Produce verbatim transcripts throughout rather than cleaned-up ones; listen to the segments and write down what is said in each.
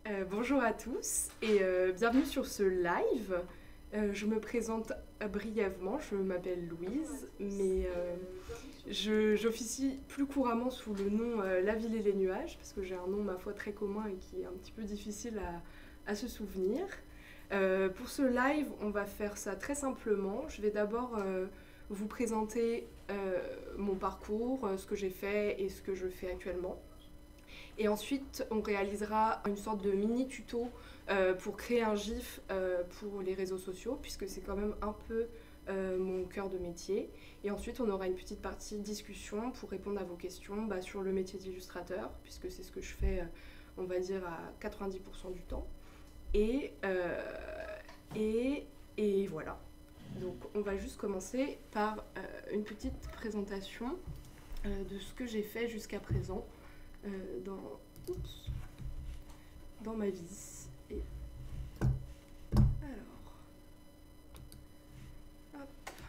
Euh, bonjour à tous et euh, bienvenue sur ce live. Euh, je me présente brièvement, je m'appelle Louise, mais euh, je- j'officie plus couramment sous le nom euh, La Ville et les Nuages, parce que j'ai un nom, ma foi, très commun et qui est un petit peu difficile à, à se souvenir. Euh, pour ce live, on va faire ça très simplement. Je vais d'abord euh, vous présenter euh, mon parcours, euh, ce que j'ai fait et ce que je fais actuellement. Et ensuite, on réalisera une sorte de mini tuto euh, pour créer un GIF euh, pour les réseaux sociaux, puisque c'est quand même un peu euh, mon cœur de métier. Et ensuite, on aura une petite partie discussion pour répondre à vos questions bah, sur le métier d'illustrateur, puisque c'est ce que je fais, euh, on va dire, à quatre-vingt-dix pour cent du temps. Et, euh, et, et voilà. Donc, on va juste commencer par euh, une petite présentation euh, de ce que j'ai fait jusqu'à présent euh, dans, oups, dans ma vie. Et alors, hop.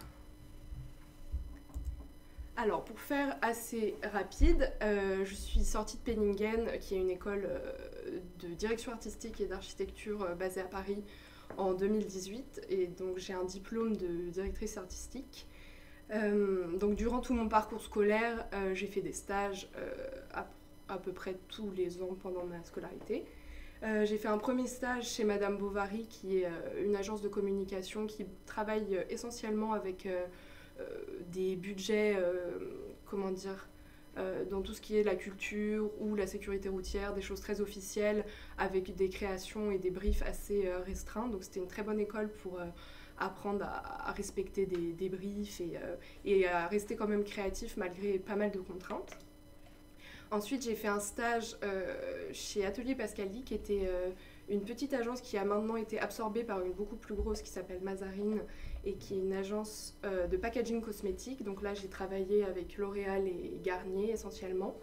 Alors, pour faire assez rapide, euh, je suis sortie de Penningen, qui est une école euh, de direction artistique et d'architecture euh, basée à Paris en deux mille dix-huit, et donc j'ai un diplôme de directrice artistique. Euh, donc durant tout mon parcours scolaire, euh, j'ai fait des stages euh, à, à peu près tous les ans pendant ma scolarité. Euh, j'ai fait un premier stage chez Madame Bovary, qui est euh, une agence de communication qui travaille euh, essentiellement avec euh, euh, des budgets, euh, comment dire, euh, dans tout ce qui est la culture ou la sécurité routière, des choses très officielles, avec des créations et des briefs assez euh, restreints. Donc c'était une très bonne école pour euh, apprendre à, à respecter des, des briefs et, euh, et à rester quand même créatif malgré pas mal de contraintes. Ensuite, j'ai fait un stage euh, chez Atelier Pascali, qui était euh, une petite agence qui a maintenant été absorbée par une beaucoup plus grosse qui s'appelle Mazarine et qui est une agence euh, de packaging cosmétique. Donc là, j'ai travaillé avec L'Oréal et Garnier essentiellement.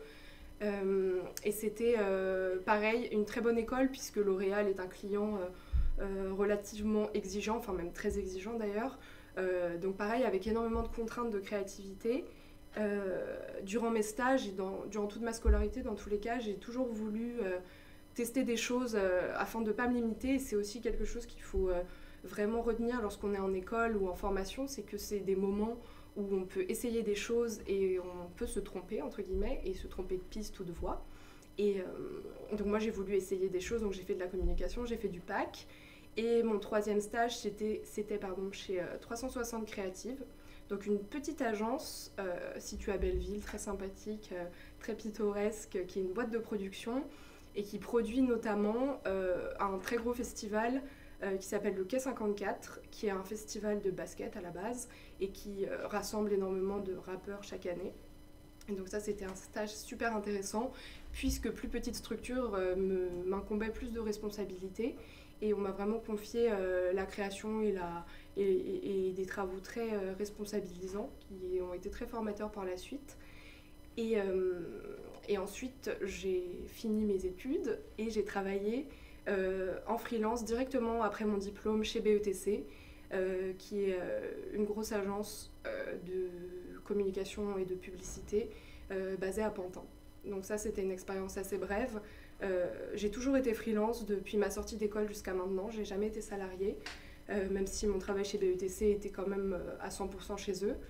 Euh, et c'était euh, pareil, une très bonne école puisque L'Oréal est un client euh, euh, relativement exigeant, enfin même très exigeant d'ailleurs. Euh, donc pareil, avec énormément de contraintes de créativité. Euh, durant mes stages et dans, durant toute ma scolarité, dans tous les cas, j'ai toujours voulu euh, tester des choses euh, afin de ne pas me limiter. Et c'est aussi quelque chose qu'il faut euh, vraiment retenir lorsqu'on est en école ou en formation, c'est que c'est des moments où on peut essayer des choses et on peut se tromper, entre guillemets, et se tromper de piste ou de voix. Et euh, donc moi, j'ai voulu essayer des choses, donc j'ai fait de la communication, j'ai fait du P A C. Et mon troisième stage, c'était, c'était pardon, chez euh, trois cent soixante Créative. Donc une petite agence euh, située à Belleville, très sympathique, euh, très pittoresque, qui est une boîte de production et qui produit notamment euh, un très gros festival euh, qui s'appelle le Quai cinquante-quatre, qui est un festival de basket à la base et qui euh, rassemble énormément de rappeurs chaque année. Et donc ça, c'était un stage super intéressant, puisque plus petite structure euh, me, m'incombait plus de responsabilités. Et on m'a vraiment confié euh, la création et, la, et, et, et des travaux très euh, responsabilisants, qui ont été très formateurs par la suite. Et, euh, et ensuite, j'ai fini mes études et j'ai travaillé euh, en freelance directement après mon diplôme chez B E T C, euh, qui est euh, une grosse agence euh, de communication et de publicité euh, basée à Pantin. Donc ça, c'était une expérience assez brève. Euh, j'ai toujours été freelance depuis ma sortie d'école jusqu'à maintenant. J'ai jamais été salariée, euh, même si mon travail chez B E T C était quand même euh, à cent pour cent chez eux.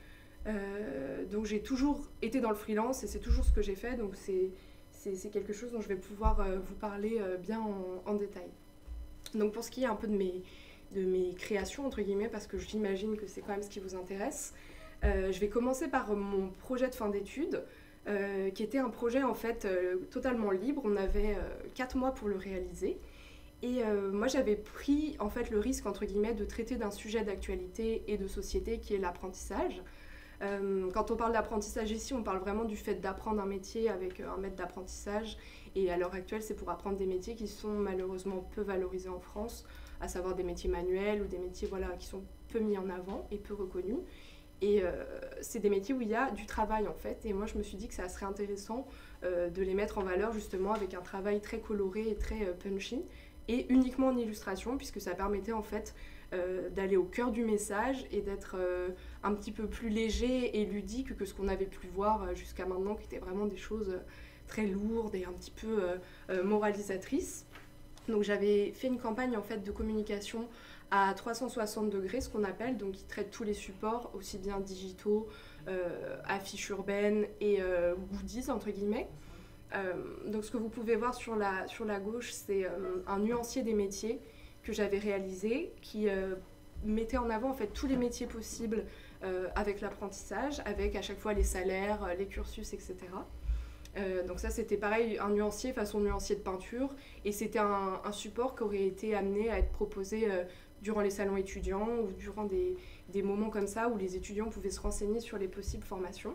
Euh, donc j'ai toujours été dans le freelance et c'est toujours ce que j'ai fait. Donc c'est, c'est, c'est quelque chose dont je vais pouvoir euh, vous parler euh, bien en, en détail. Donc pour ce qui est un peu de mes, de mes créations, entre guillemets, parce que j'imagine que c'est quand même ce qui vous intéresse, euh, je vais commencer par mon projet de fin d'études. Euh, qui était un projet en fait euh, totalement libre. On avait euh, quatre mois pour le réaliser. Et euh, moi j'avais pris en fait le risque entre guillemets de traiter d'un sujet d'actualité et de société qui est l'apprentissage. Euh, quand on parle d'apprentissage ici, on parle vraiment du fait d'apprendre un métier avec un maître d'apprentissage. Et à l'heure actuelle, c'est pour apprendre des métiers qui sont malheureusement peu valorisés en France, à savoir des métiers manuels ou des métiers voilà, qui sont peu mis en avant et peu reconnus. Et euh, c'est des métiers où il y a du travail en fait. Et moi je me suis dit que ça serait intéressant euh, de les mettre en valeur justement avec un travail très coloré et très euh, punchy. Et uniquement en illustration, puisque ça permettait en fait euh, d'aller au cœur du message et d'être euh, un petit peu plus léger et ludique que ce qu'on avait pu voir euh, jusqu'à maintenant, qui étaient vraiment des choses euh, très lourdes et un petit peu euh, euh, moralisatrices. Donc j'avais fait une campagne en fait de communication à trois cent soixante degrés, ce qu'on appelle, donc qui traite tous les supports, aussi bien digitaux, euh, affiches urbaines et euh, goodies entre guillemets. Euh, donc ce que vous pouvez voir sur la, sur la gauche, c'est euh, un nuancier des métiers que j'avais réalisé, qui euh, mettait en avant en fait tous les métiers possibles euh, avec l'apprentissage, avec à chaque fois les salaires, les cursus, et cetera. Euh, donc ça c'était pareil, un nuancier façon nuancier de peinture, et c'était un, un support qui aurait été amené à être proposé euh, durant les salons étudiants ou durant des, des moments comme ça où les étudiants pouvaient se renseigner sur les possibles formations.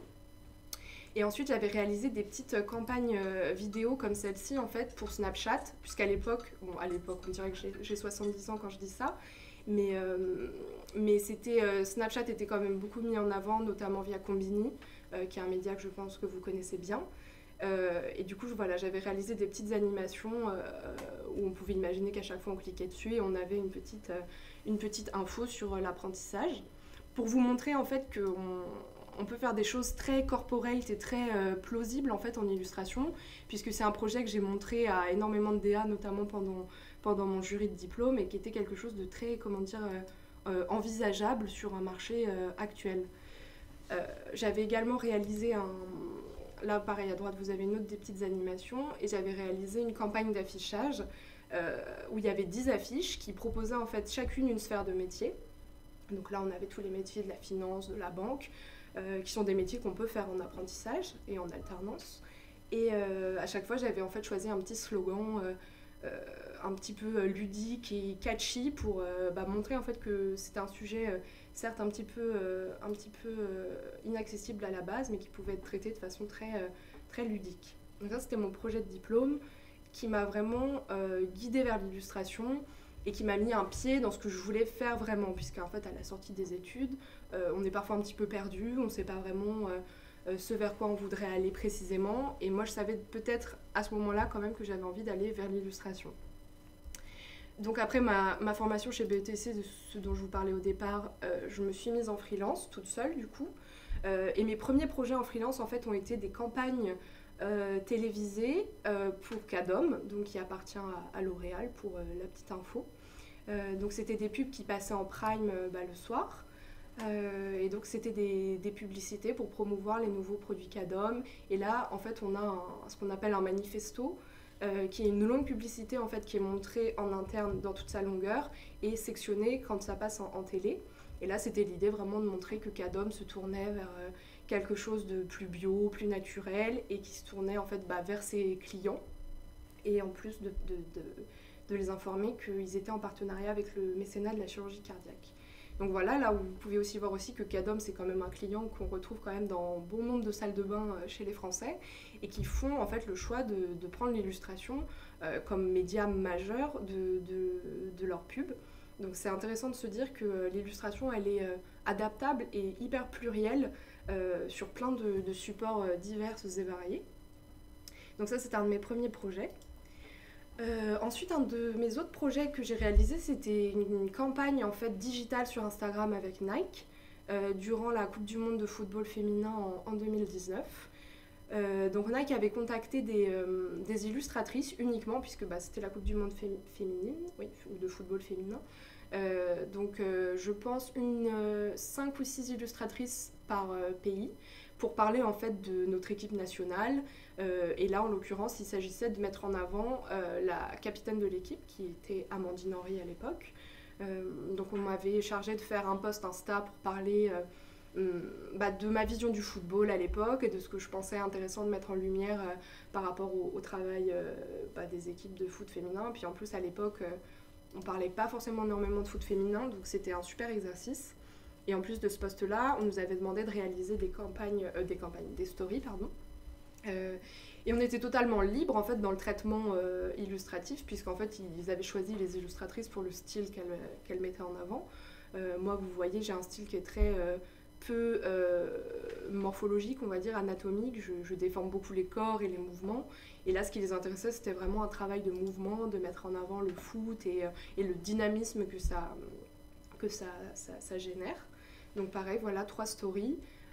Et ensuite j'avais réalisé des petites campagnes euh, vidéo comme celle-ci en fait pour Snapchat, puisqu'à l'époque, bon à l'époque on dirait que j'ai, j'ai soixante-dix ans quand je dis ça, mais, euh, mais c'était, euh, Snapchat était quand même beaucoup mis en avant, notamment via Combini, euh, qui est un média que je pense que vous connaissez bien. Euh, et du coup, voilà, j'avais réalisé des petites animations euh, où on pouvait imaginer qu'à chaque fois on cliquait dessus et on avait une petite, euh, une petite info sur euh, l'apprentissage. Pour vous montrer en fait qu'on on peut faire des choses très corporate et très euh, plausibles en fait en illustration, puisque c'est un projet que j'ai montré à énormément de D A, notamment pendant, pendant mon jury de diplôme, et qui était quelque chose de très, comment dire, euh, euh, envisageable sur un marché euh, actuel. Euh, j'avais également réalisé un... Là, pareil, à droite, vous avez une autre des petites animations. Et j'avais réalisé une campagne d'affichage euh, où il y avait dix affiches qui proposaient en fait chacune une sphère de métier. Donc là, on avait tous les métiers de la finance, de la banque, euh, qui sont des métiers qu'on peut faire en apprentissage et en alternance. Et euh, à chaque fois, j'avais en fait choisi un petit slogan euh, euh, un petit peu ludique et catchy pour euh, bah, montrer en fait que c'était un sujet euh, certes un petit peu, euh, un petit peu euh, inaccessible à la base, mais qui pouvait être traité de façon très, euh, très ludique. Donc ça, c'était mon projet de diplôme qui m'a vraiment euh, guidée vers l'illustration et qui m'a mis un pied dans ce que je voulais faire vraiment, puisqu'en fait, à la sortie des études, euh, on est parfois un petit peu perdu, on ne sait pas vraiment euh, euh, ce vers quoi on voudrait aller précisément, et moi, je savais peut-être à ce moment-là quand même que j'avais envie d'aller vers l'illustration. Donc après ma, ma formation chez B E T C, de ce dont je vous parlais au départ, euh, je me suis mise en freelance, toute seule du coup. Euh, et mes premiers projets en freelance, en fait, ont été des campagnes euh, télévisées euh, pour Cadom, donc qui appartient à, à L'Oréal, pour euh, la petite info. Euh, donc c'était des pubs qui passaient en prime euh, bah, le soir. Euh, et donc c'était des, des publicités pour promouvoir les nouveaux produits Cadom. Et là, en fait, on a un, ce qu'on appelle un manifesto, Euh, qui est une longue publicité en fait, qui est montrée en interne dans toute sa longueur et sectionnée quand ça passe en, en télé. Et là, c'était l'idée vraiment de montrer que Cadom se tournait vers euh, quelque chose de plus bio, plus naturel, et qui se tournait en fait bah, vers ses clients. Et en plus de, de, de, de les informer qu'ils étaient en partenariat avec le mécénat de la chirurgie cardiaque. Donc voilà, là où vous pouvez aussi voir aussi que Cadom, c'est quand même un client qu'on retrouve quand même dans bon nombre de salles de bain chez les Français et qui font en fait le choix de, de prendre l'illustration euh, comme média majeur de, de, de leur pub. Donc c'est intéressant de se dire que l'illustration, elle est euh, adaptable et hyper plurielle euh, sur plein de, de supports euh, divers et variés. Donc ça, c'est un de mes premiers projets. Euh, ensuite, un de mes autres projets que j'ai réalisé, c'était une, une campagne en fait digitale sur Instagram avec Nike euh, durant la Coupe du Monde de football féminin en, en deux mille dix-neuf. Euh, donc Nike avait contacté des, euh, des illustratrices uniquement, puisque bah, c'était la Coupe du Monde fé- féminine, oui, ou de football féminin. Euh, donc euh, je pense une euh, cinq ou six illustratrices par euh, pays pour parler en fait de notre équipe nationale. Euh, et là, en l'occurrence, il s'agissait de mettre en avant euh, la capitaine de l'équipe, qui était Amandine Henry à l'époque. Euh, donc on m'avait chargé de faire un post Insta pour parler euh, bah, de ma vision du football à l'époque et de ce que je pensais intéressant de mettre en lumière euh, par rapport au, au travail euh, bah, des équipes de foot féminin. Puis en plus, à l'époque, euh, on parlait pas forcément énormément de foot féminin, donc c'était un super exercice. Et en plus de ce poste-là, on nous avait demandé de réaliser des campagnes, euh, des campagnes, des stories, pardon. Euh, et on était totalement libre en fait dans le traitement euh, illustratif, puisqu'en fait ils avaient choisi les illustratrices pour le style qu'elles qu'elles mettaient en avant. Euh, moi, vous voyez, j'ai un style qui est très euh, peu euh, morphologique, on va dire, anatomique. Je, je déforme beaucoup les corps et les mouvements. Et là, ce qui les intéressait, c'était vraiment un travail de mouvement, de mettre en avant le foot et, euh, et le dynamisme que ça, que ça, ça, ça génère. Donc pareil, voilà, trois stories.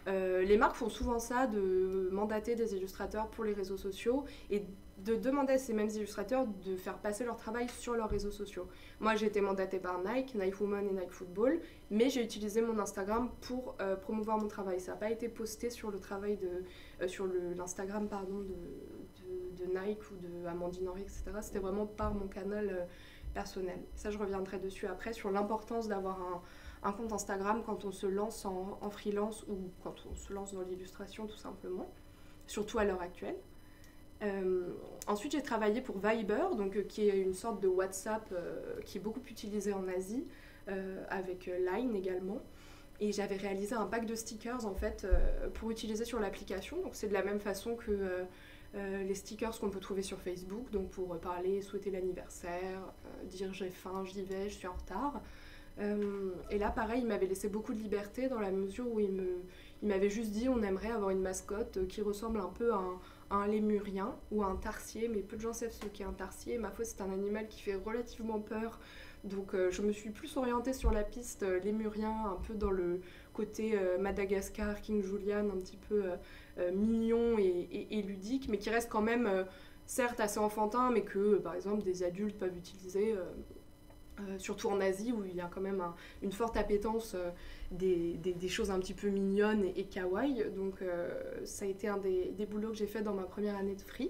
Euh, les marques font souvent ça, de mandater des illustrateurs pour les réseaux sociaux et de demander à ces mêmes illustrateurs de faire passer leur travail sur leurs réseaux sociaux. Moi, j'ai été mandatée par Nike, Nike Woman et Nike Football, mais j'ai utilisé mon Instagram pour euh, promouvoir mon travail. Ça n'a pas été posté sur le travail de, euh, sur le, l'Instagram pardon, de, de, de Nike ou de Amandine Henry, et cetera. C'était vraiment par mon canal euh, personnel. Ça, je reviendrai dessus après, sur l'importance d'avoir un, un compte Instagram quand on se lance en, en freelance ou quand on se lance dans l'illustration, tout simplement, surtout à l'heure actuelle. Euh, ensuite, j'ai travaillé pour Viber, donc, euh, qui est une sorte de WhatsApp euh, qui est beaucoup utilisé en Asie, euh, avec Line également. Et j'avais réalisé un pack de stickers en fait euh, pour utiliser sur l'application. Donc c'est de la même façon que euh, euh, les stickers qu'on peut trouver sur Facebook, donc pour parler, souhaiter l'anniversaire, euh, dire j'ai faim, j'y vais, je suis en retard. Euh, et là, pareil, il m'avait laissé beaucoup de liberté dans la mesure où il, me, il m'avait juste dit on aimerait avoir une mascotte qui ressemble un peu à un, à un lémurien ou à un tarsier, mais peu de gens savent ce qu'est un tarsier. Ma foi, c'est un animal qui fait relativement peur. Donc euh, je me suis plus orientée sur la piste euh, lémurien, un peu dans le côté euh, Madagascar, King Julian, un petit peu euh, euh, mignon et, et, et ludique, mais qui reste quand même, euh, certes assez enfantin, mais que euh, par exemple des adultes peuvent utiliser. Euh, Euh, surtout en Asie où il y a quand même un, une forte appétence euh, des, des, des choses un petit peu mignonnes et, et kawaii. Donc euh, ça a été un des, des boulots que j'ai fait dans ma première année de free.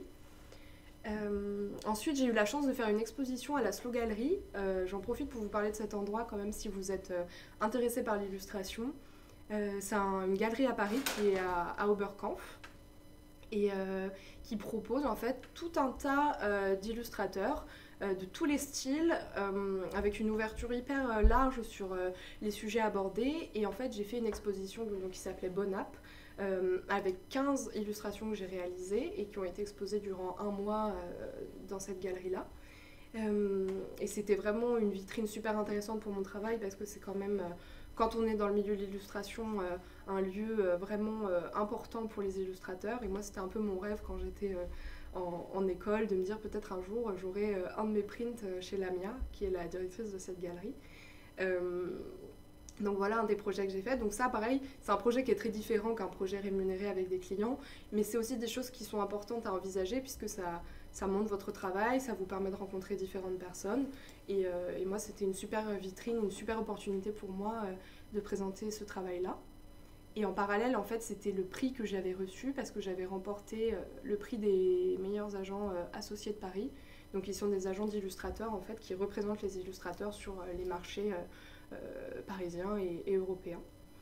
Euh, ensuite, j'ai eu la chance de faire une exposition à la Slow Gallery. Euh, j'en profite pour vous parler de cet endroit quand même si vous êtes euh, intéressé par l'illustration. Euh, c'est un, une galerie à Paris qui est à, à Oberkampf et euh, qui propose en fait tout un tas euh, d'illustrateurs euh, de tous les styles, euh, avec une ouverture hyper euh, large sur euh, les sujets abordés. Et en fait, j'ai fait une exposition donc, qui s'appelait Bon App, euh, avec quinze illustrations que j'ai réalisées et qui ont été exposées durant un mois euh, dans cette galerie-là. Euh, et c'était vraiment une vitrine super intéressante pour mon travail parce que c'est quand même, euh, quand on est dans le milieu de l'illustration, euh, un lieu euh, vraiment euh, important pour les illustrateurs. Et moi, c'était un peu mon rêve quand j'étais euh, en, en école de me dire peut-être un jour j'aurai euh, un de mes prints chez Lamia, qui est la directrice de cette galerie. Euh, donc voilà un des projets que j'ai fait. Donc ça, pareil, c'est un projet qui est très différent qu'un projet rémunéré avec des clients, mais c'est aussi des choses qui sont importantes à envisager puisque ça, ça montre votre travail, ça vous permet de rencontrer différentes personnes. Et, euh, et moi, c'était une super vitrine, une super opportunité pour moi euh, de présenter ce travail-là. Et en parallèle, en fait, c'était le prix que j'avais reçu parce que j'avais remporté euh, le prix des meilleurs agents euh, associés de Paris. Donc ils sont des agents d'illustrateurs en fait qui représentent les illustrateurs sur euh, les marchés euh, euh, parisiens et, et européens.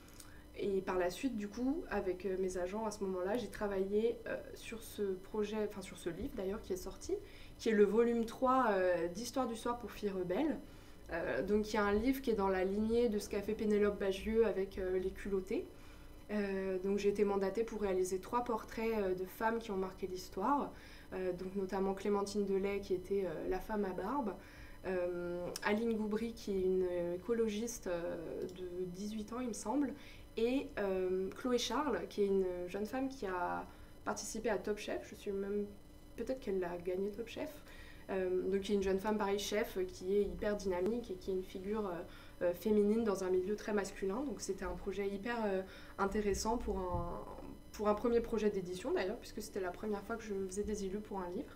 Et par la suite, du coup, avec euh, mes agents à ce moment-là, j'ai travaillé euh, sur ce projet, enfin sur ce livre d'ailleurs qui est sorti, qui est le volume trois euh, d'Histoire du soir pour filles rebelles. Euh, donc il y a un livre qui est dans la lignée de ce qu'a fait Pénélope Bagieux avec euh, Les culottés. Euh, donc j'ai été mandatée pour réaliser trois portraits euh, de femmes qui ont marqué l'histoire, euh, donc notamment Clémentine Delay qui était euh, la femme à barbe, euh, Aline Goubry qui est une écologiste euh, de dix-huit ans il me semble, et euh, Chloé Charles qui est une jeune femme qui a participé à Top Chef, je suis même peut-être qu'elle a gagné Top Chef, euh, donc qui est une jeune femme pareil chef qui est hyper dynamique et qui est une figure euh, Euh, féminine dans un milieu très masculin. Donc c'était un projet hyper euh, intéressant pour un, pour un premier projet d'édition d'ailleurs, puisque c'était la première fois que je faisais des illus pour un livre.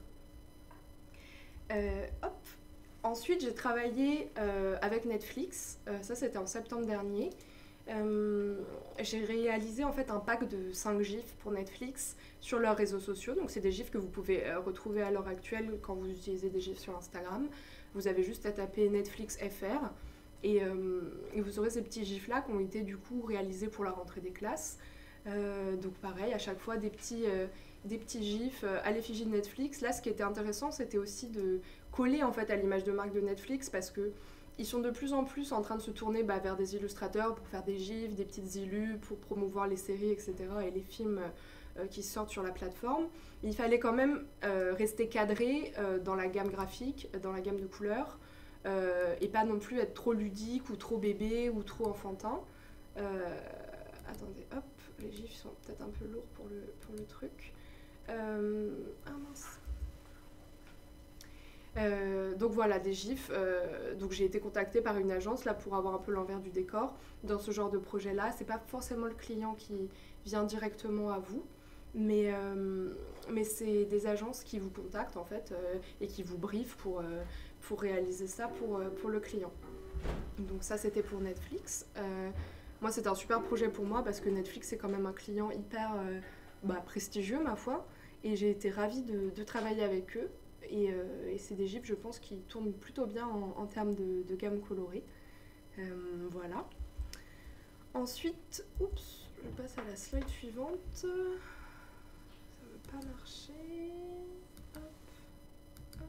Euh, hop. Ensuite, j'ai travaillé euh, avec Netflix. Euh, ça, c'était en septembre dernier. Euh, j'ai réalisé en fait un pack de cinq gifs pour Netflix sur leurs réseaux sociaux. Donc c'est des gifs que vous pouvez euh, retrouver à l'heure actuelle quand vous utilisez des gifs sur Instagram. Vous avez juste à taper Netflix F R. Et, euh, et vous aurez ces petits gifs là qui ont été du coup réalisés pour la rentrée des classes. Euh, donc pareil, à chaque fois des petits, euh, des petits gifs euh, à l'effigie de Netflix. Là, ce qui était intéressant, c'était aussi de coller en fait à l'image de marque de Netflix parce que ils sont de plus en plus en train de se tourner bah, vers des illustrateurs pour faire des gifs, des petites illus, pour promouvoir les séries, et cetera et les films euh, qui sortent sur la plateforme. Il fallait quand même euh, rester cadré euh, dans la gamme graphique, dans la gamme de couleurs. Euh, et pas non plus être trop ludique ou trop bébé ou trop enfantin. Euh, attendez, hop, les gifs sont peut-être un peu lourds pour le, pour le truc. Euh, ah mince. Euh, donc voilà, des gifs. Euh, donc j'ai été contactée par une agence là pour avoir un peu l'envers du décor dans ce genre de projet-là. C'est pas forcément le client qui vient directement à vous, mais, euh, mais c'est des agences qui vous contactent en fait euh, et qui vous briefent pour, euh, pour réaliser ça pour, euh, pour le client. Donc ça c'était pour Netflix. Euh, moi c'était un super projet pour moi parce que Netflix c'est quand même un client hyper euh, bah, prestigieux ma foi. Et j'ai été ravie de, de travailler avec eux. Et, euh, et c'est des gifs, je pense, qui tournent plutôt bien en, en termes de, de gamme colorée. Euh, voilà. Ensuite, oups, je passe à la slide suivante. Ça ne veut pas marcher. Hop, hop.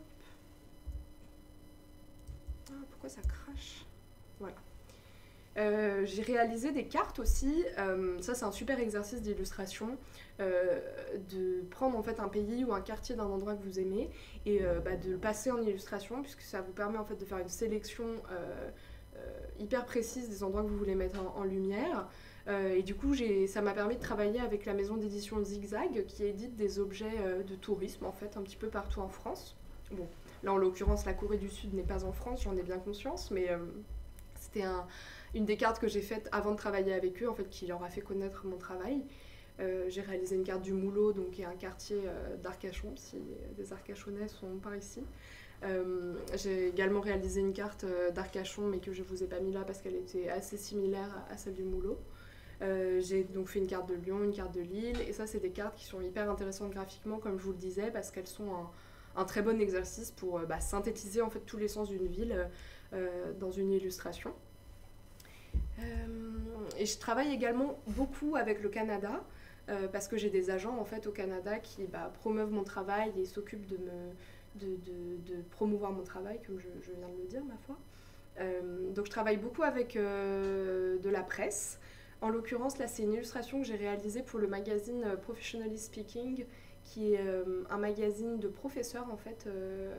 Ah, pourquoi ça crache? Voilà. Euh, j'ai réalisé des cartes aussi. Euh, ça, c'est un super exercice d'illustration. Euh, de prendre en fait un pays ou un quartier d'un endroit que vous aimez et euh, bah, de le passer en illustration, puisque ça vous permet en fait de faire une sélection euh, euh, hyper précise des endroits que vous voulez mettre en, en lumière. Euh, et du coup, j'ai, ça m'a permis de travailler avec la maison d'édition Zigzag, qui édite des objets euh, de tourisme en fait un petit peu partout en France. Bon, là en l'occurrence, la Corée du Sud n'est pas en France, j'en ai bien conscience, mais euh, c'était un, une des cartes que j'ai faites avant de travailler avec eux, en fait, qui leur a fait connaître mon travail. Euh, j'ai réalisé une carte du Moulot, donc qui est un quartier euh, d'Arcachon, si des Arcachonnais sont par ici. Euh, j'ai également réalisé une carte euh, d'Arcachon, mais que je ne vous ai pas mis là parce qu'elle était assez similaire à, à celle du Moulot. Euh, j'ai donc fait une carte de Lyon, une carte de Lille, et ça c'est des cartes qui sont hyper intéressantes graphiquement, comme je vous le disais, parce qu'elles sont un, un très bon exercice pour euh, bah, synthétiser en fait tous les sens d'une ville euh, dans une illustration. Euh, et je travaille également beaucoup avec le Canada. Euh, parce que j'ai des agents en fait au Canada qui bah, promeuvent mon travail et s'occupent de, me, de, de, de promouvoir mon travail, comme je, je viens de le dire ma foi. Euh, donc je travaille beaucoup avec euh, de la presse. En l'occurrence là c'est une illustration que j'ai réalisée pour le magazine Professionally Speaking, qui est euh, un magazine de professeurs en fait euh,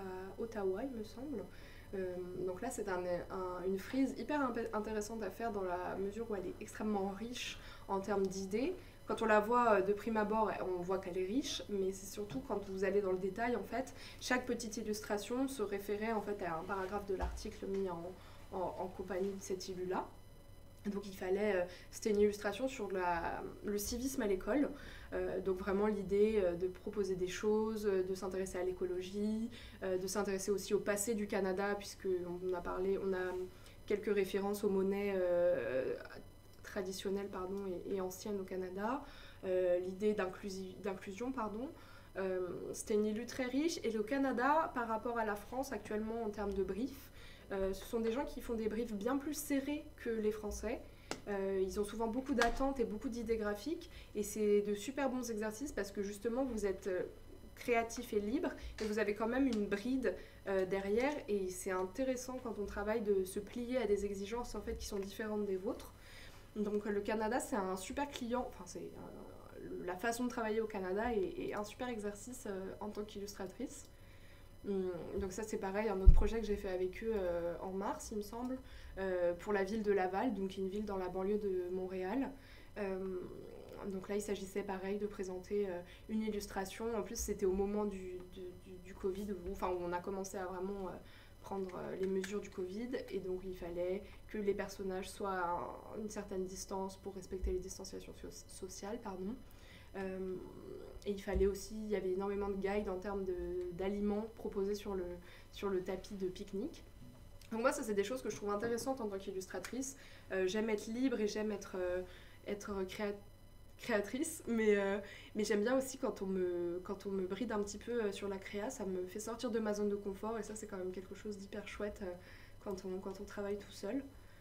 à Ottawa il me semble. Euh, donc là c'est un, un, une frise hyper intéressante à faire dans la mesure où elle est extrêmement riche en termes d'idées. Quand on la voit de prime abord, on voit qu'elle est riche, mais c'est surtout quand vous allez dans le détail, en fait, chaque petite illustration se référait en fait à un paragraphe de l'article mis en, en, en compagnie de cet illu-là. Donc il fallait, euh, c'était une illustration sur la, le civisme à l'école, euh, donc vraiment l'idée euh, de proposer des choses, de s'intéresser à l'écologie, euh, de s'intéresser aussi au passé du Canada, puisqu'on a parlé, on a quelques références aux monnaies euh, traditionnelle pardon, et, et ancienne au Canada, euh, l'idée d'inclusion, pardon. Euh, c'était une illu très riche, et le Canada, par rapport à la France actuellement en termes de briefs, euh, ce sont des gens qui font des briefs bien plus serrés que les Français. Euh, ils ont souvent beaucoup d'attentes et beaucoup d'idées graphiques, et c'est de super bons exercices parce que justement vous êtes créatif et libre, et vous avez quand même une bride euh, derrière, et c'est intéressant quand on travaille de se plier à des exigences en fait qui sont différentes des vôtres. Donc le Canada, c'est un super client, enfin c'est euh, la façon de travailler au Canada est, est un super exercice euh, en tant qu'illustratrice. Hum, donc ça c'est pareil, un autre projet que j'ai fait avec eux euh, en mars, il me semble, euh, pour la ville de Laval, donc une ville dans la banlieue de Montréal. Euh, donc là il s'agissait pareil de présenter euh, une illustration. En plus c'était au moment du, du, du, du Covid, où, enfin, où on a commencé à vraiment... Euh, prendre les mesures du Covid, et donc il fallait que les personnages soient à une certaine distance pour respecter les distanciations so- sociales, pardon. Euh, et il fallait aussi, il y avait énormément de guides en termes de, d'aliments proposés sur le, sur le tapis de pique-nique. Donc moi ça c'est des choses que je trouve intéressantes en tant qu'illustratrice. Euh, j'aime être libre et j'aime être, euh, être créative, créatrice, mais, euh, mais j'aime bien aussi quand on, me, quand on me bride un petit peu sur la créa, ça me fait sortir de ma zone de confort, et ça c'est quand même quelque chose d'hyper chouette euh, quand, on, quand on travaille tout seul.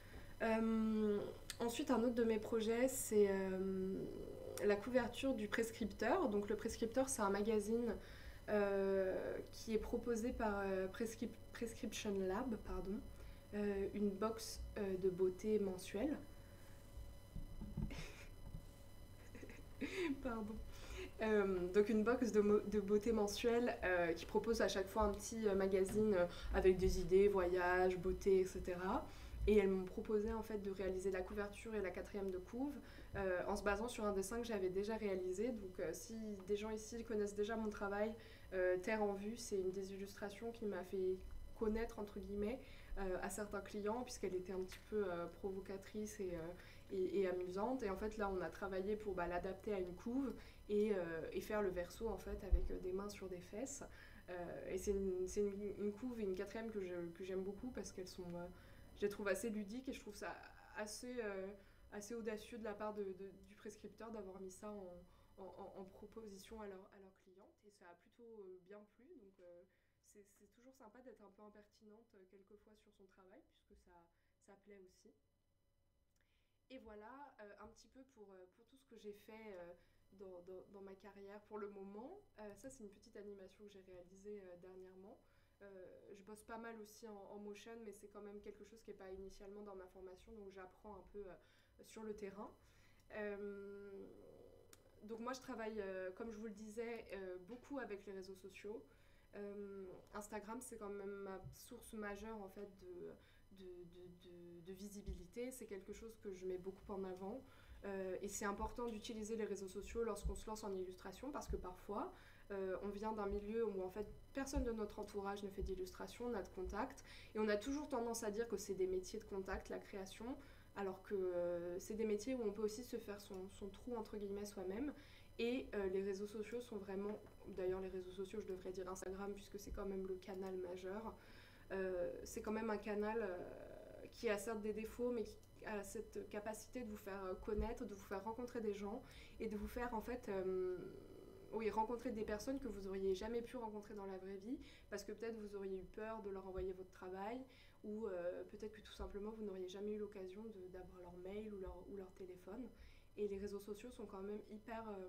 Euh, ensuite un autre de mes projets c'est euh, la couverture du Prescripteur. Donc le Prescripteur c'est un magazine euh, qui est proposé par euh, Prescrip- Prescription Lab, pardon, euh, une box euh, de beauté mensuelle. Pardon. Euh, donc une box de, mo- de beauté mensuelle euh, qui propose à chaque fois un petit euh, magazine euh, avec des idées, voyages, beauté, et cetera. Et elles m'ont proposé en fait de réaliser la couverture et la quatrième de couve euh, en se basant sur un dessin que j'avais déjà réalisé. Donc euh, si des gens ici connaissent déjà mon travail, Euh, Terre en vue, c'est une des illustrations qui m'a fait connaître, entre guillemets, euh, à certains clients, puisqu'elle était un petit peu euh, provocatrice et, euh, et, et amusante. Et en fait, là, on a travaillé pour bah, l'adapter à une couve et, euh, et faire le verso, en fait, avec des mains sur des fesses. Euh, et c'est une, c'est une, une couve et une quatrième que, je, que j'aime beaucoup, parce qu'elles sont, euh, je les trouve assez ludiques, et je trouve ça assez, euh, assez audacieux de la part de, de, du prescripteur d'avoir mis ça en, en, en proposition à, leur, à leurs clientes. Et ça a plutôt euh, bien plu, donc... Euh, c'est, c'est toujours sympa d'être un peu impertinente euh, quelquefois sur son travail, puisque ça, ça plaît aussi. Et voilà euh, un petit peu pour, euh, pour tout ce que j'ai fait euh, dans, dans, dans ma carrière pour le moment. Euh, ça, c'est une petite animation que j'ai réalisée euh, dernièrement. Euh, je bosse pas mal aussi en, en motion, mais c'est quand même quelque chose qui n'est pas initialement dans ma formation, donc j'apprends un peu euh, sur le terrain. Euh, donc moi, je travaille, euh, comme je vous le disais, euh, beaucoup avec les réseaux sociaux. Euh, Instagram, c'est quand même ma source majeure en fait de, de, de, de, de visibilité. C'est quelque chose que je mets beaucoup en avant. Euh, et c'est important d'utiliser les réseaux sociaux lorsqu'on se lance en illustration, parce que parfois, euh, on vient d'un milieu où en fait personne de notre entourage ne fait d'illustration, n'a de contact. Et on a toujours tendance à dire que c'est des métiers de contact, la création, alors que euh, c'est des métiers où on peut aussi se faire son, son trou entre guillemets soi-même. Et euh, les réseaux sociaux sont vraiment, d'ailleurs les réseaux sociaux, je devrais dire Instagram, puisque c'est quand même le canal majeur. Euh, c'est quand même un canal euh, qui a certes des défauts, mais qui a cette capacité de vous faire connaître, de vous faire rencontrer des gens et de vous faire en fait... Euh, oui, rencontrer des personnes que vous auriez jamais pu rencontrer dans la vraie vie, parce que peut-être vous auriez eu peur de leur envoyer votre travail, ou euh, peut-être que tout simplement vous n'auriez jamais eu l'occasion de, d'avoir leur mail ou leur, ou leur téléphone. Et les réseaux sociaux sont quand même hyper, euh,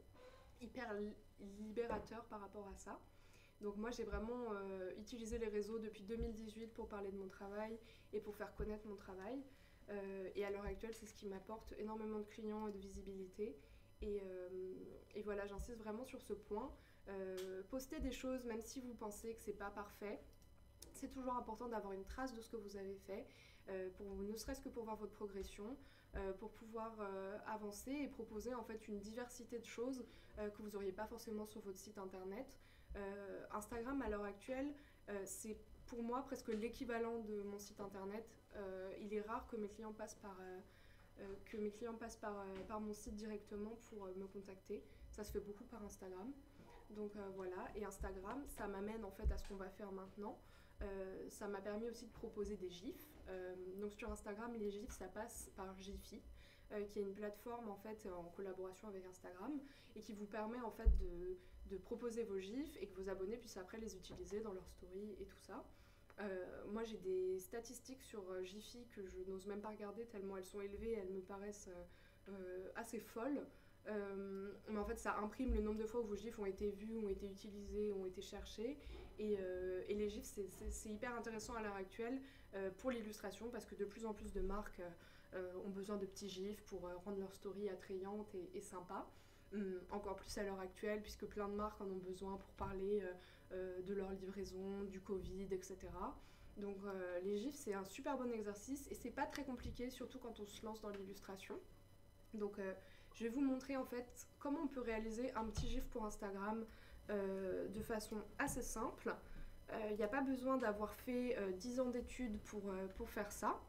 hyper libérateurs par rapport à ça. Donc moi j'ai vraiment euh, utilisé les réseaux depuis deux mille dix-huit pour parler de mon travail et pour faire connaître mon travail. Euh, et à l'heure actuelle, c'est ce qui m'apporte énormément de clients et de visibilité. Et, euh, et voilà, j'insiste vraiment sur ce point. Euh, postez des choses, même si vous pensez que c'est pas parfait. C'est toujours important d'avoir une trace de ce que vous avez fait, euh, pour, ne serait-ce que pour voir votre progression, euh, pour pouvoir euh, avancer et proposer en fait une diversité de choses euh, que vous n'auriez pas forcément sur votre site internet. Euh, Instagram à l'heure actuelle, euh, c'est pour moi presque l'équivalent de mon site internet. Euh, il est rare que mes clients passent par, euh, euh, que mes clients passent par, euh, par mon site directement pour euh, me contacter. Ça se fait beaucoup par Instagram. Donc euh, voilà, et Instagram, ça m'amène en fait à ce qu'on va faire maintenant. Euh, ça m'a permis aussi de proposer des gifs. Euh, donc sur Instagram, les gifs, ça passe par Giphy, euh, qui est une plateforme en fait en collaboration avec Instagram et qui vous permet en fait de, de proposer vos gifs et que vos abonnés puissent après les utiliser dans leurs stories et tout ça. Euh, moi, j'ai des statistiques sur Giphy que je n'ose même pas regarder tellement elles sont élevées, elles me paraissent euh, euh, assez folles. Euh, mais en fait, ça imprime le nombre de fois où vos gifs ont été vus, ont été utilisés, ont été cherchés. Et, euh, et les gifs, c'est, c'est, c'est hyper intéressant à l'heure actuelle euh, pour l'illustration, parce que de plus en plus de marques euh, ont besoin de petits gifs pour euh, rendre leur story attrayante et, et sympa. Hum, encore plus à l'heure actuelle, puisque plein de marques en ont besoin pour parler euh, euh, de leur livraison, du Covid, et cetera. Donc euh, les gifs, c'est un super bon exercice et c'est pas très compliqué, surtout quand on se lance dans l'illustration. Donc euh, je vais vous montrer en fait comment on peut réaliser un petit gif pour Instagram euh, de façon assez simple. Il euh, n'y a pas besoin d'avoir fait euh, dix ans d'études pour, euh, pour faire ça.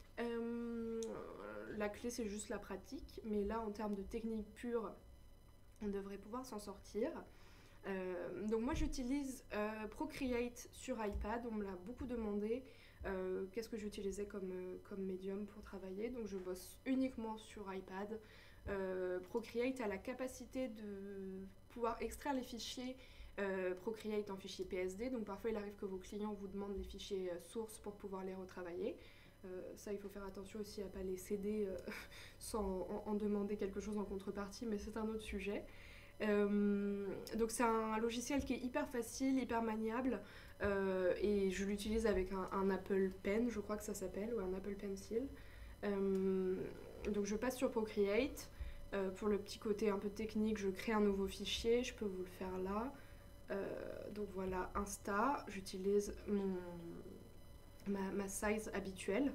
Euh, la clé c'est juste la pratique, mais là en termes de technique pure, on devrait pouvoir s'en sortir. Euh, donc moi j'utilise euh, Procreate sur iPad, on me l'a beaucoup demandé. Euh, qu'est-ce que j'utilisais comme, euh, comme médium pour travailler, donc je bosse uniquement sur iPad. Euh, Procreate a la capacité de pouvoir extraire les fichiers euh, Procreate en fichier P S D, donc parfois il arrive que vos clients vous demandent les fichiers euh, sources pour pouvoir les retravailler. Euh, ça, il faut faire attention aussi à ne pas les céder euh, sans en, en demander quelque chose en contrepartie, mais c'est un autre sujet. Euh, donc c'est un logiciel qui est hyper facile, hyper maniable, euh, et je l'utilise avec un, un Apple Pen, je crois que ça s'appelle, ou un Apple Pencil. Euh, donc je passe sur Procreate. Euh, pour le petit côté un peu technique, je crée un nouveau fichier, je peux vous le faire là. Euh, donc voilà, Insta, j'utilise mon, ma, ma size habituelle.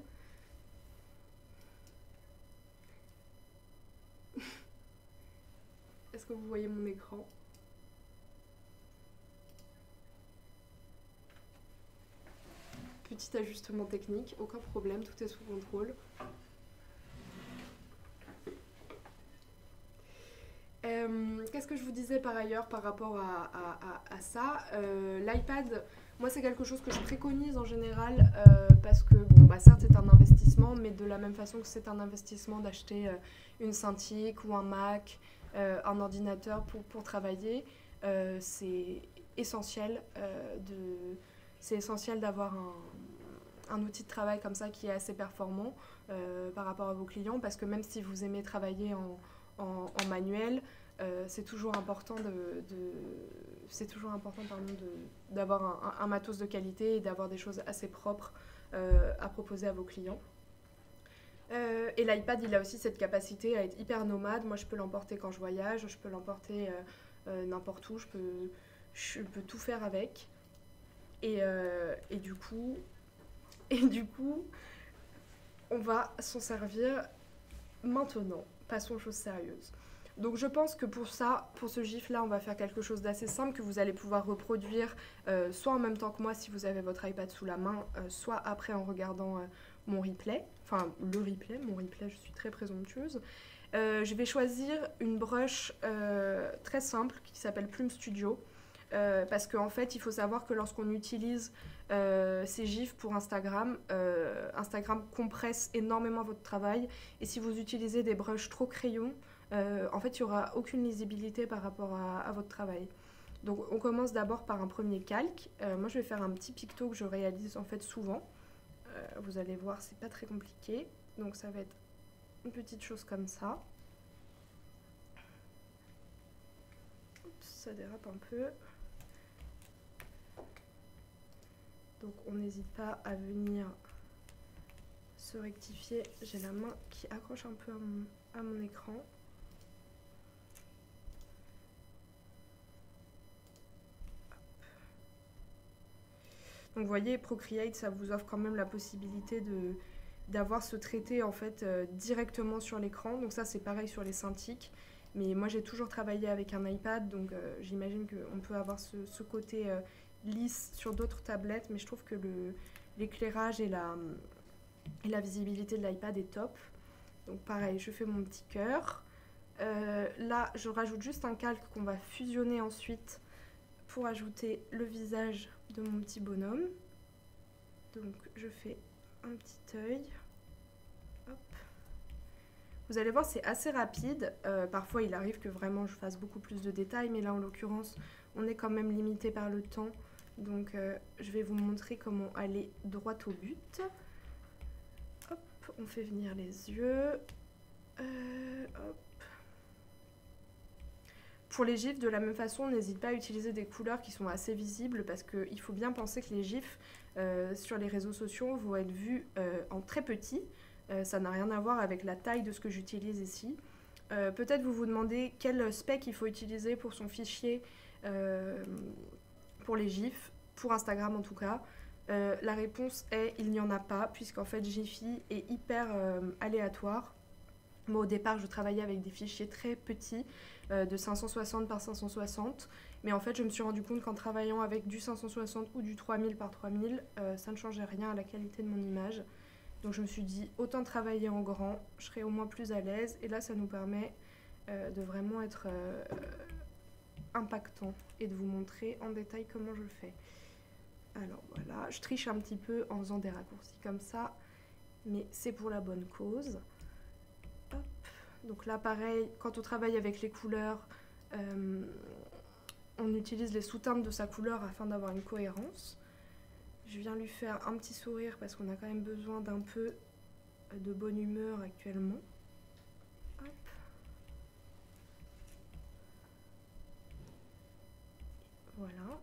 Est-ce que vous voyez mon écran ? petit ajustement technique, aucun problème, tout est sous contrôle. Euh, Qu'est-ce que je vous disais par ailleurs par rapport à, à, à, à ça euh, L'iPad, moi c'est quelque chose que je préconise en général euh, parce que, bon, bah, certes c'est un investissement, mais de la même façon que c'est un investissement d'acheter euh, une Cintiq ou un Mac, euh, un ordinateur pour, pour travailler, euh, c'est essentiel, euh, de, c'est essentiel d'avoir un, un outil de travail comme ça qui est assez performant euh, par rapport à vos clients, parce que même si vous aimez travailler en En, en manuel, euh, c'est toujours important de, de c'est toujours important pardon, de, d'avoir un, un, un matos de qualité et d'avoir des choses assez propres euh, à proposer à vos clients. Euh, et l'iPad, il a aussi cette capacité à être hyper nomade. Moi, je peux l'emporter quand je voyage, je peux l'emporter euh, euh, n'importe où, je peux, je peux tout faire avec. Et, euh, et du coup, et du coup, on va s'en servir maintenant. Passons aux choses sérieuses. Donc je pense que pour ça, pour ce gif là, on va faire quelque chose d'assez simple que vous allez pouvoir reproduire euh, soit en même temps que moi si vous avez votre iPad sous la main, euh, soit après en regardant euh, mon replay, enfin le replay, mon replay, je suis très présomptueuse. Euh, je vais choisir une brush euh, très simple qui s'appelle Plume Studio. Euh, parce qu'en en fait, il faut savoir que lorsqu'on utilise euh, ces gifs pour Instagram, euh, Instagram compresse énormément votre travail. Et si vous utilisez des brushes trop crayons, euh, en fait, il n'y aura aucune lisibilité par rapport à, à votre travail. Donc, on commence d'abord par un premier calque. Euh, moi, je vais faire un petit picto que je réalise en fait souvent. Euh, vous allez voir, c'est pas très compliqué. Donc, ça va être une petite chose comme ça. Oups, ça dérape un peu. Donc on n'hésite pas à venir se rectifier. J'ai la main qui accroche un peu à mon, à mon écran. Donc vous voyez, Procreate, ça vous offre quand même la possibilité de d'avoir ce traité en fait euh, directement sur l'écran. Donc ça c'est pareil sur les Cintiq. Mais moi j'ai toujours travaillé avec un iPad, donc euh, j'imagine qu'on peut avoir ce, ce côté euh, lisse sur d'autres tablettes, mais je trouve que le, l'éclairage et la, et la visibilité de l'iPad est top. Donc pareil, je fais mon petit cœur. Euh, là, je rajoute juste un calque qu'on va fusionner ensuite pour ajouter le visage de mon petit bonhomme. Donc je fais un petit œil. Hop. Vous allez voir, c'est assez rapide. Euh, parfois, il arrive que vraiment je fasse beaucoup plus de détails, mais là, en l'occurrence, on est quand même limité par le temps. Donc, euh, je vais vous montrer comment aller droit au but. Hop, on fait venir les yeux. Euh, hop. Pour les gifs, de la même façon, n'hésite pas à utiliser des couleurs qui sont assez visibles parce qu'il faut bien penser que les gifs euh, sur les réseaux sociaux vont être vus euh, en très petit. Euh, ça n'a rien à voir avec la taille de ce que j'utilise ici. Euh, Peut-être vous vous demandez quel spec il faut utiliser pour son fichier euh, pour les gifs, pour Instagram en tout cas. Euh, la réponse est il n'y en a pas, puisqu'en fait Giphy est hyper euh, aléatoire. Moi au départ je travaillais avec des fichiers très petits, euh, de cinq cent soixante par cinq cent soixante, mais en fait je me suis rendu compte qu'en travaillant avec du cinq cent soixante ou du trois mille par trois mille, euh, ça ne changeait rien à la qualité de mon image. Donc je me suis dit, autant travailler en grand, je serai au moins plus à l'aise. Et là, ça nous permet euh, de vraiment être euh, impactant et de vous montrer en détail comment je le fais. Alors voilà, je triche un petit peu en faisant des raccourcis comme ça, mais c'est pour la bonne cause. Hop. Donc là, pareil, quand on travaille avec les couleurs, euh, on utilise les sous-teintes de sa couleur afin d'avoir une cohérence. Je viens lui faire un petit sourire parce qu'on a quand même besoin d'un peu de bonne humeur actuellement. Hop. Voilà.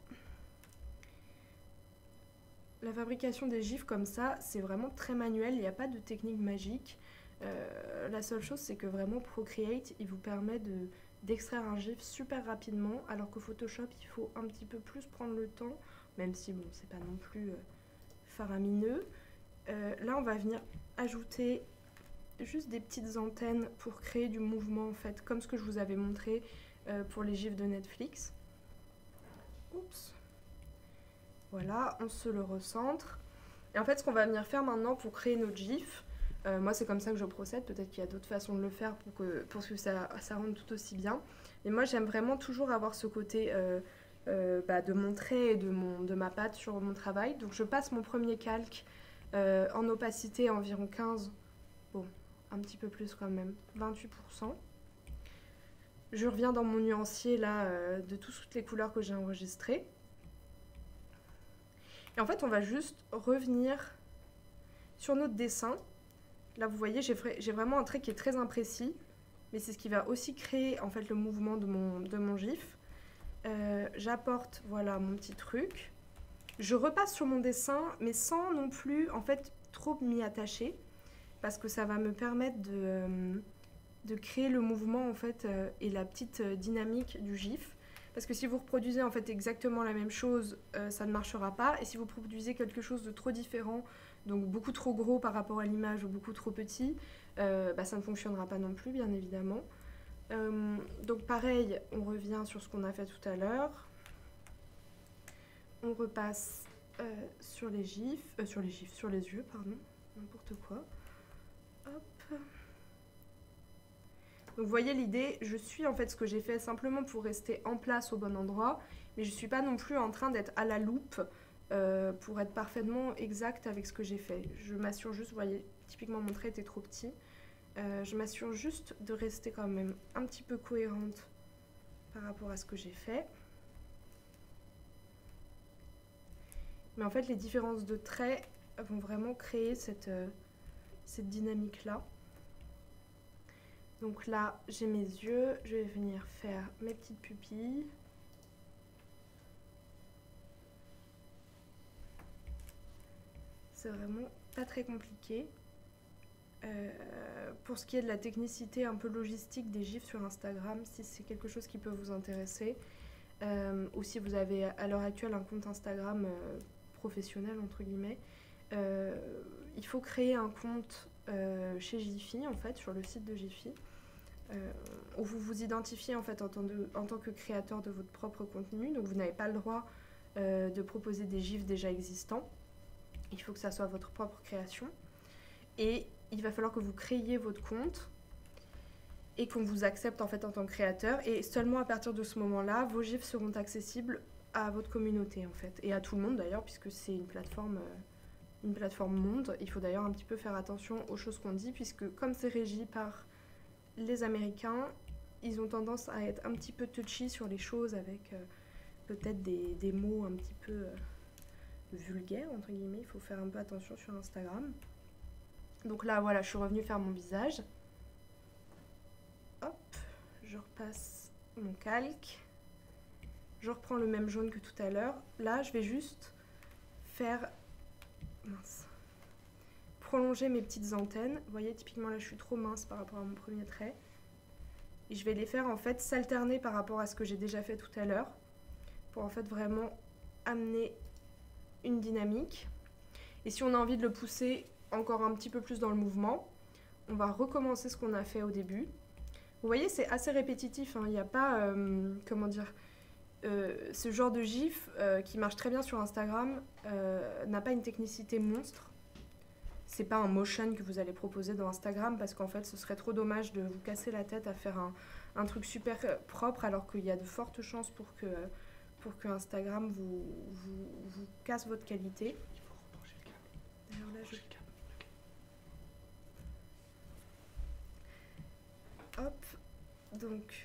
La fabrication des gifs comme ça, c'est vraiment très manuel, il n'y a pas de technique magique. Euh, la seule chose, c'est que vraiment Procreate, il vous permet de, d'extraire un gif super rapidement, alors que Photoshop, il faut un petit peu plus prendre le temps, même si bon, c'est pas non plus euh, faramineux. Euh, là, on va venir ajouter juste des petites antennes pour créer du mouvement, en fait, comme ce que je vous avais montré euh, pour les gifs de Netflix. Oups. Voilà, on se le recentre. Et en fait, ce qu'on va venir faire maintenant pour créer notre GIF, euh, moi c'est comme ça que je procède, peut-être qu'il y a d'autres façons de le faire pour que, pour que ça, ça rende tout aussi bien. Mais moi j'aime vraiment toujours avoir ce côté euh, euh, bah, de mon trait et de, mon, de ma patte sur mon travail. Donc je passe mon premier calque euh, en opacité à environ quinze, bon, un petit peu plus quand même, vingt-huit pour cent. Je reviens dans mon nuancier là euh, de toutes les couleurs que j'ai enregistrées. Et en fait, on va juste revenir sur notre dessin. Là, vous voyez, j'ai vraiment un trait qui est très imprécis, mais c'est ce qui va aussi créer en fait le mouvement de mon, de mon GIF. Euh, J'apporte, voilà, mon petit truc. Je repasse sur mon dessin, mais sans non plus, en fait, trop m'y attacher, parce que ça va me permettre de, euh, de créer le mouvement, en fait, euh, et la petite euh, dynamique du GIF. Parce que si vous reproduisez en fait exactement la même chose, euh, ça ne marchera pas. Et si vous produisez quelque chose de trop différent, donc beaucoup trop gros par rapport à l'image ou beaucoup trop petit, euh, bah, ça ne fonctionnera pas non plus, bien évidemment. Euh, donc pareil, on revient sur ce qu'on a fait tout à l'heure. On repasse euh, sur les gifs, euh, sur les gifs, sur les yeux, pardon, n'importe quoi. Hop. Donc vous voyez l'idée, je suis en fait ce que j'ai fait simplement pour rester en place au bon endroit, mais je ne suis pas non plus en train d'être à la loupe euh, pour être parfaitement exact avec ce que j'ai fait. Je m'assure juste, vous voyez, typiquement mon trait était trop petit, euh, je m'assure juste de rester quand même un petit peu cohérente par rapport à ce que j'ai fait. Mais en fait, les différences de traits vont vraiment créer cette, euh, cette dynamique-là. Donc là, j'ai mes yeux, je vais venir faire mes petites pupilles. C'est vraiment pas très compliqué. Euh, pour ce qui est de la technicité un peu logistique des gifs sur Instagram, si c'est quelque chose qui peut vous intéresser, euh, ou si vous avez à l'heure actuelle un compte Instagram euh, professionnel, entre guillemets, euh, il faut créer un compte euh, chez Giphy, en fait, sur le site de Giphy. Euh, où vous vous identifiez en fait en tant, de, en tant que créateur de votre propre contenu. Donc vous n'avez pas le droit euh, de proposer des gifs déjà existants. Il faut que ça soit votre propre création. Et il va falloir que vous créiez votre compte et qu'on vous accepte en fait en tant que créateur. Et seulement à partir de ce moment-là, vos gifs seront accessibles à votre communauté en fait. Et à tout le monde d'ailleurs, puisque c'est une plateforme, euh, une plateforme monde. Il faut d'ailleurs un petit peu faire attention aux choses qu'on dit, puisque comme c'est régi par les Américains, ils ont tendance à être un petit peu touchy sur les choses avec euh, peut-être des, des mots un petit peu euh, vulgaires, entre guillemets. Il faut faire un peu attention sur Instagram. Donc là, voilà, je suis revenue faire mon visage. Hop, je repasse mon calque. Je reprends le même jaune que tout à l'heure. Là, je vais juste faire... mince. Prolonger mes petites antennes. Vous voyez, typiquement là je suis trop mince par rapport à mon premier trait. Et je vais les faire en fait s'alterner par rapport à ce que j'ai déjà fait tout à l'heure, pour en fait vraiment amener une dynamique. Et si on a envie de le pousser encore un petit peu plus dans le mouvement, on va recommencer ce qu'on a fait au début. Vous voyez, c'est assez répétitif, hein. Il n'y a pas, euh, comment dire, euh, ce genre de gif euh, qui marche très bien sur Instagram euh, n'a pas une technicité monstre. C'est pas un motion que vous allez proposer dans Instagram, parce qu'en fait ce serait trop dommage de vous casser la tête à faire un, un truc super propre, alors qu'il y a de fortes chances pour que, pour que Instagram vous, vous, vous casse votre qualité. Il faut rebrancher le câble. D'ailleurs là je... Hop, donc...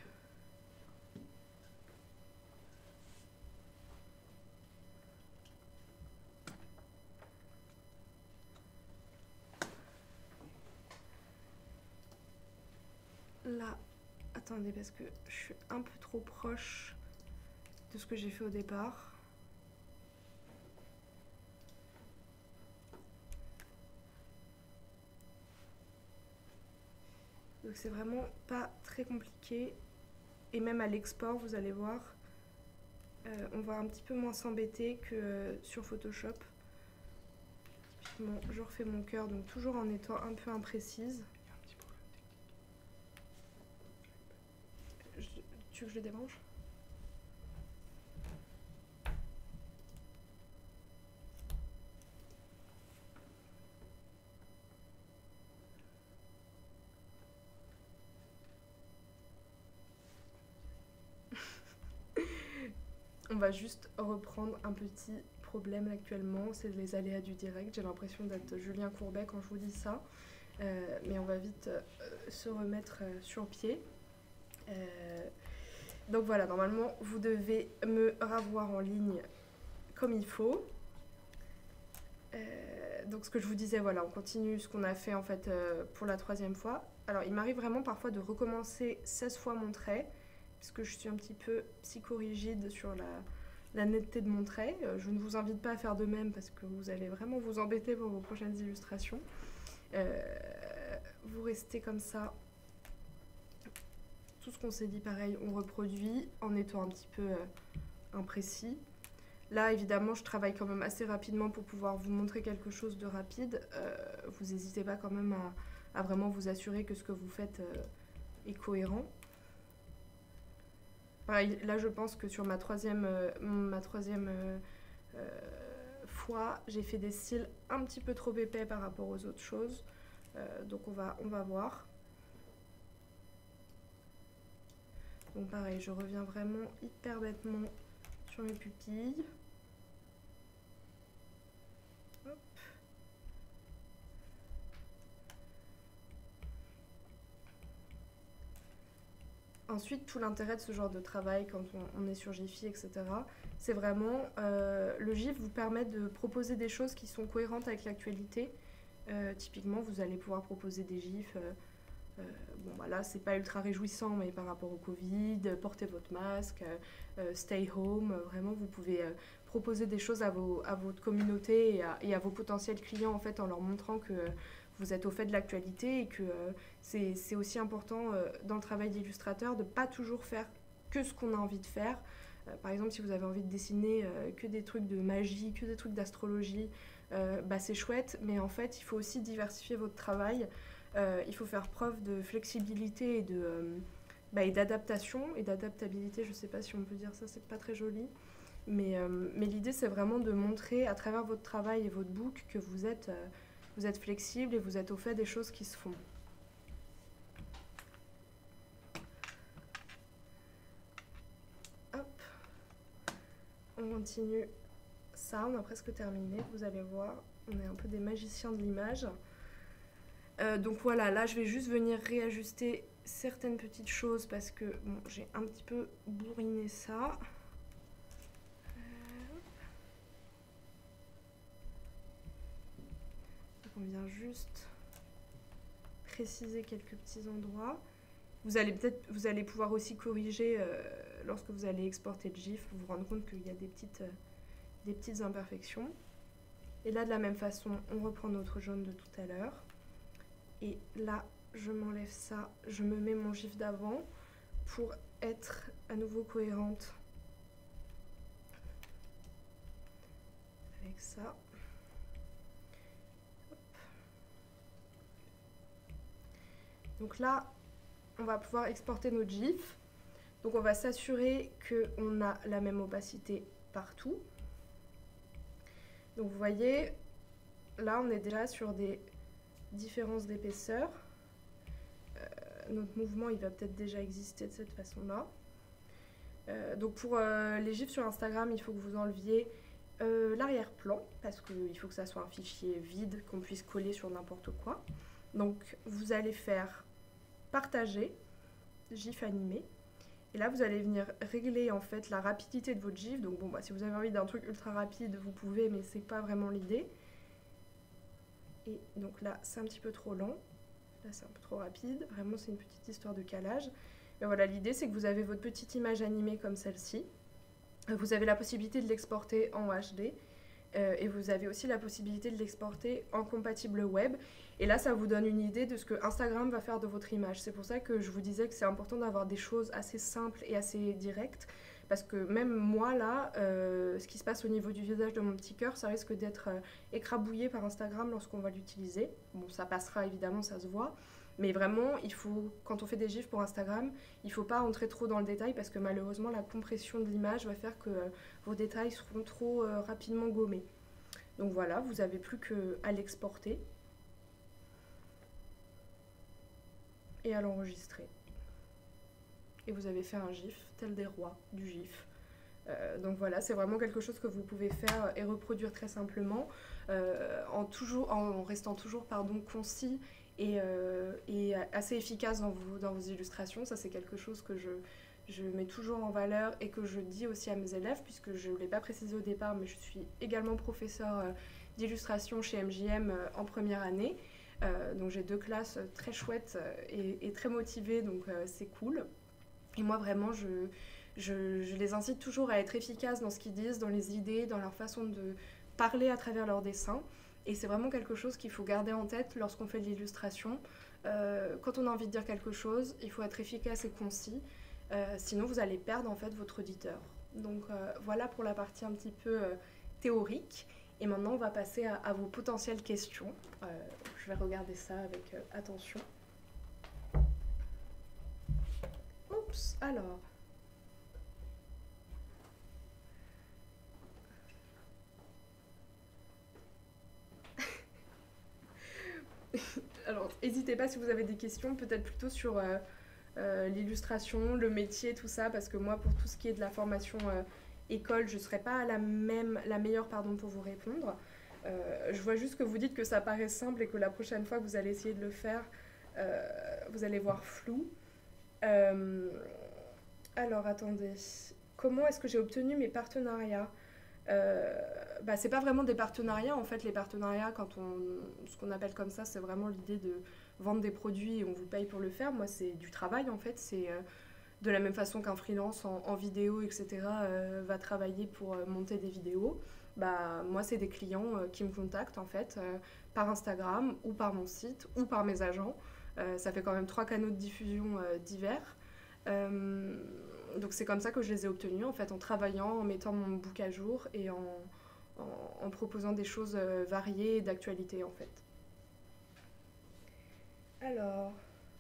Là, attendez, parce que je suis un peu trop proche de ce que j'ai fait au départ. Donc c'est vraiment pas très compliqué. Et même à l'export, vous allez voir, euh, on va un petit peu moins s'embêter que euh, sur Photoshop. Typiquement, je refais mon cœur, donc toujours en étant un peu imprécise. Tu veux que je le débranche ? on va juste reprendre un petit problème actuellement, c'est les aléas du direct. J'ai l'impression d'être Julien Courbet quand je vous dis ça, euh, mais on va vite euh, se remettre euh, sur pied. Euh, donc voilà, normalement vous devez me revoir en ligne comme il faut. Euh, donc ce que je vous disais, voilà, on continue ce qu'on a fait en fait euh, pour la troisième fois. Alors il m'arrive vraiment parfois de recommencer seize fois mon trait, parce que je suis un petit peu psychorigide sur la, la netteté de mon trait. Euh, je ne vous invite pas à faire de même parce que vous allez vraiment vous embêter pour vos prochaines illustrations. Euh, vous restez comme ça. Tout ce qu'on s'est dit, pareil, on reproduit en étant un petit peu euh, imprécis. Là, évidemment, je travaille quand même assez rapidement pour pouvoir vous montrer quelque chose de rapide. Euh, vous n'hésitez pas quand même à, à vraiment vous assurer que ce que vous faites euh, est cohérent. Pareil, là, je pense que sur ma troisième, euh, ma troisième euh, euh, fois, j'ai fait des styles un petit peu trop épais par rapport aux autres choses. Euh, donc, on va, on va voir. Donc, pareil, je reviens vraiment hyper bêtement sur mes pupilles. Hop. Ensuite, tout l'intérêt de ce genre de travail quand on, on est sur Giphy, et cetera, c'est vraiment, euh, le GIF vous permet de proposer des choses qui sont cohérentes avec l'actualité. Euh, typiquement, vous allez pouvoir proposer des GIFs, euh, euh, bon voilà, c'est pas ultra réjouissant, mais par rapport au Covid, portez votre masque, euh, stay home, euh, vraiment vous pouvez euh, proposer des choses à, vos, à votre communauté et à, et à vos potentiels clients en fait, en leur montrant que euh, vous êtes au fait de l'actualité et que euh, c'est aussi important euh, dans le travail d'illustrateur de ne pas toujours faire que ce qu'on a envie de faire. Euh, par exemple, si vous avez envie de dessiner euh, que des trucs de magie, que des trucs d'astrologie, euh, bah, c'est chouette, mais en fait, il faut aussi diversifier votre travail. Euh, il faut faire preuve de flexibilité et de, euh, bah, et d'adaptation et d'adaptabilité. Je ne sais pas si on peut dire ça, c'est pas très joli. Mais, euh, mais l'idée, c'est vraiment de montrer à travers votre travail et votre book que vous êtes... Euh, Vous êtes flexible et vous êtes au fait des choses qui se font. Hop. On continue ça, on a presque terminé. Vous allez voir, on est un peu des magiciens de l'image. Euh, donc voilà, là je vais juste venir réajuster certaines petites choses parce que bon, j'ai un petit peu bourriné ça. On vient juste préciser quelques petits endroits. Vous allez peut-être, vous allez pouvoir aussi corriger euh, lorsque vous allez exporter le GIF, vous vous rendre compte qu'il y a des petites, euh, des petites imperfections. Et là, de la même façon, on reprend notre jaune de tout à l'heure. Et là, je m'enlève ça, je me mets mon GIF d'avant pour être à nouveau cohérente avec ça. Donc là, on va pouvoir exporter notre GIF. Donc on va s'assurer qu'on a la même opacité partout. Donc vous voyez, là on est déjà sur des différences d'épaisseur. Euh, notre mouvement, il va peut-être déjà exister de cette façon-là. Euh, donc pour euh, les GIFs sur Instagram, il faut que vous enleviez euh, l'arrière-plan, parce qu'il faut que ça soit un fichier vide qu'on puisse coller sur n'importe quoi. Donc vous allez faire partager, GIF animé. Et là, vous allez venir régler en fait la rapidité de votre GIF. Donc bon, bah, si vous avez envie d'un truc ultra rapide, vous pouvez, mais c'est pas vraiment l'idée. Et donc là, c'est un petit peu trop lent. Là, c'est un peu trop rapide. Vraiment, c'est une petite histoire de calage. Et voilà, l'idée, c'est que vous avez votre petite image animée comme celle-ci. Vous avez la possibilité de l'exporter en H D. Euh, et vous avez aussi la possibilité de l'exporter en compatible web. Et là, ça vous donne une idée de ce que Instagram va faire de votre image. C'est pour ça que je vous disais que c'est important d'avoir des choses assez simples et assez directes. Parce que même moi, là, euh, ce qui se passe au niveau du visage de mon petit cœur, ça risque d'être euh, écrabouillé par Instagram lorsqu'on va l'utiliser. Bon, ça passera évidemment, ça se voit. Mais vraiment, il faut, quand on fait des gifs pour Instagram, il ne faut pas entrer trop dans le détail parce que malheureusement, la compression de l'image va faire que euh, vos détails seront trop euh, rapidement gommés. Donc voilà, vous n'avez plus qu'à l'exporter et à l'enregistrer. Et vous avez fait un gif tel des rois du gif. Euh, donc voilà, c'est vraiment quelque chose que vous pouvez faire et reproduire très simplement, euh, en, toujours, en restant toujours pardon, concis et, euh, et assez efficace dans vos, dans vos illustrations. Ça, c'est quelque chose que je, je mets toujours en valeur et que je dis aussi à mes élèves, puisque je ne l'ai pas précisé au départ, mais je suis également professeure euh, d'illustration chez M J M euh, en première année. Euh, donc j'ai deux classes très chouettes euh, et, et très motivées, donc euh, c'est cool. Et moi, vraiment, je, je, je les incite toujours à être efficaces dans ce qu'ils disent, dans les idées, dans leur façon de parler à travers leurs dessins. Et c'est vraiment quelque chose qu'il faut garder en tête lorsqu'on fait de l'illustration. Euh, quand on a envie de dire quelque chose, il faut être efficace et concis. Euh, sinon, vous allez perdre en fait votre auditeur. Donc euh, voilà pour la partie un petit peu euh, théorique. Et maintenant, on va passer à, à vos potentielles questions. Euh, je vais regarder ça avec euh, attention. Oups, alors. Alors, n'hésitez pas si vous avez des questions, peut-être plutôt sur euh, euh, l'illustration, le métier, tout ça, parce que moi, pour tout ce qui est de la formation euh, école, je ne serai pas la, même, la meilleure pardon, pour vous répondre. Euh, je vois juste que vous dites que ça paraît simple et que la prochaine fois que vous allez essayer de le faire, euh, vous allez voir flou. Euh, alors, attendez. Comment est-ce que j'ai obtenu mes partenariats? euh, bah, C'est pas vraiment des partenariats. En fait, les partenariats, quand on, ce qu'on appelle comme ça, c'est vraiment l'idée de vendre des produits et on vous paye pour le faire. Moi, c'est du travail, en fait. C'est euh, de la même façon qu'un freelance en, en vidéo, et cetera, euh, va travailler pour euh, monter des vidéos. Bah, moi, c'est des clients euh, qui me contactent, en fait, euh, par Instagram ou par mon site ou par mes agents. Euh, ça fait quand même trois canaux de diffusion euh, divers. Euh, donc c'est comme ça que je les ai obtenus, en fait, en travaillant, en mettant mon book à jour et en, en, en proposant des choses euh, variées et d'actualité, en fait. Alors,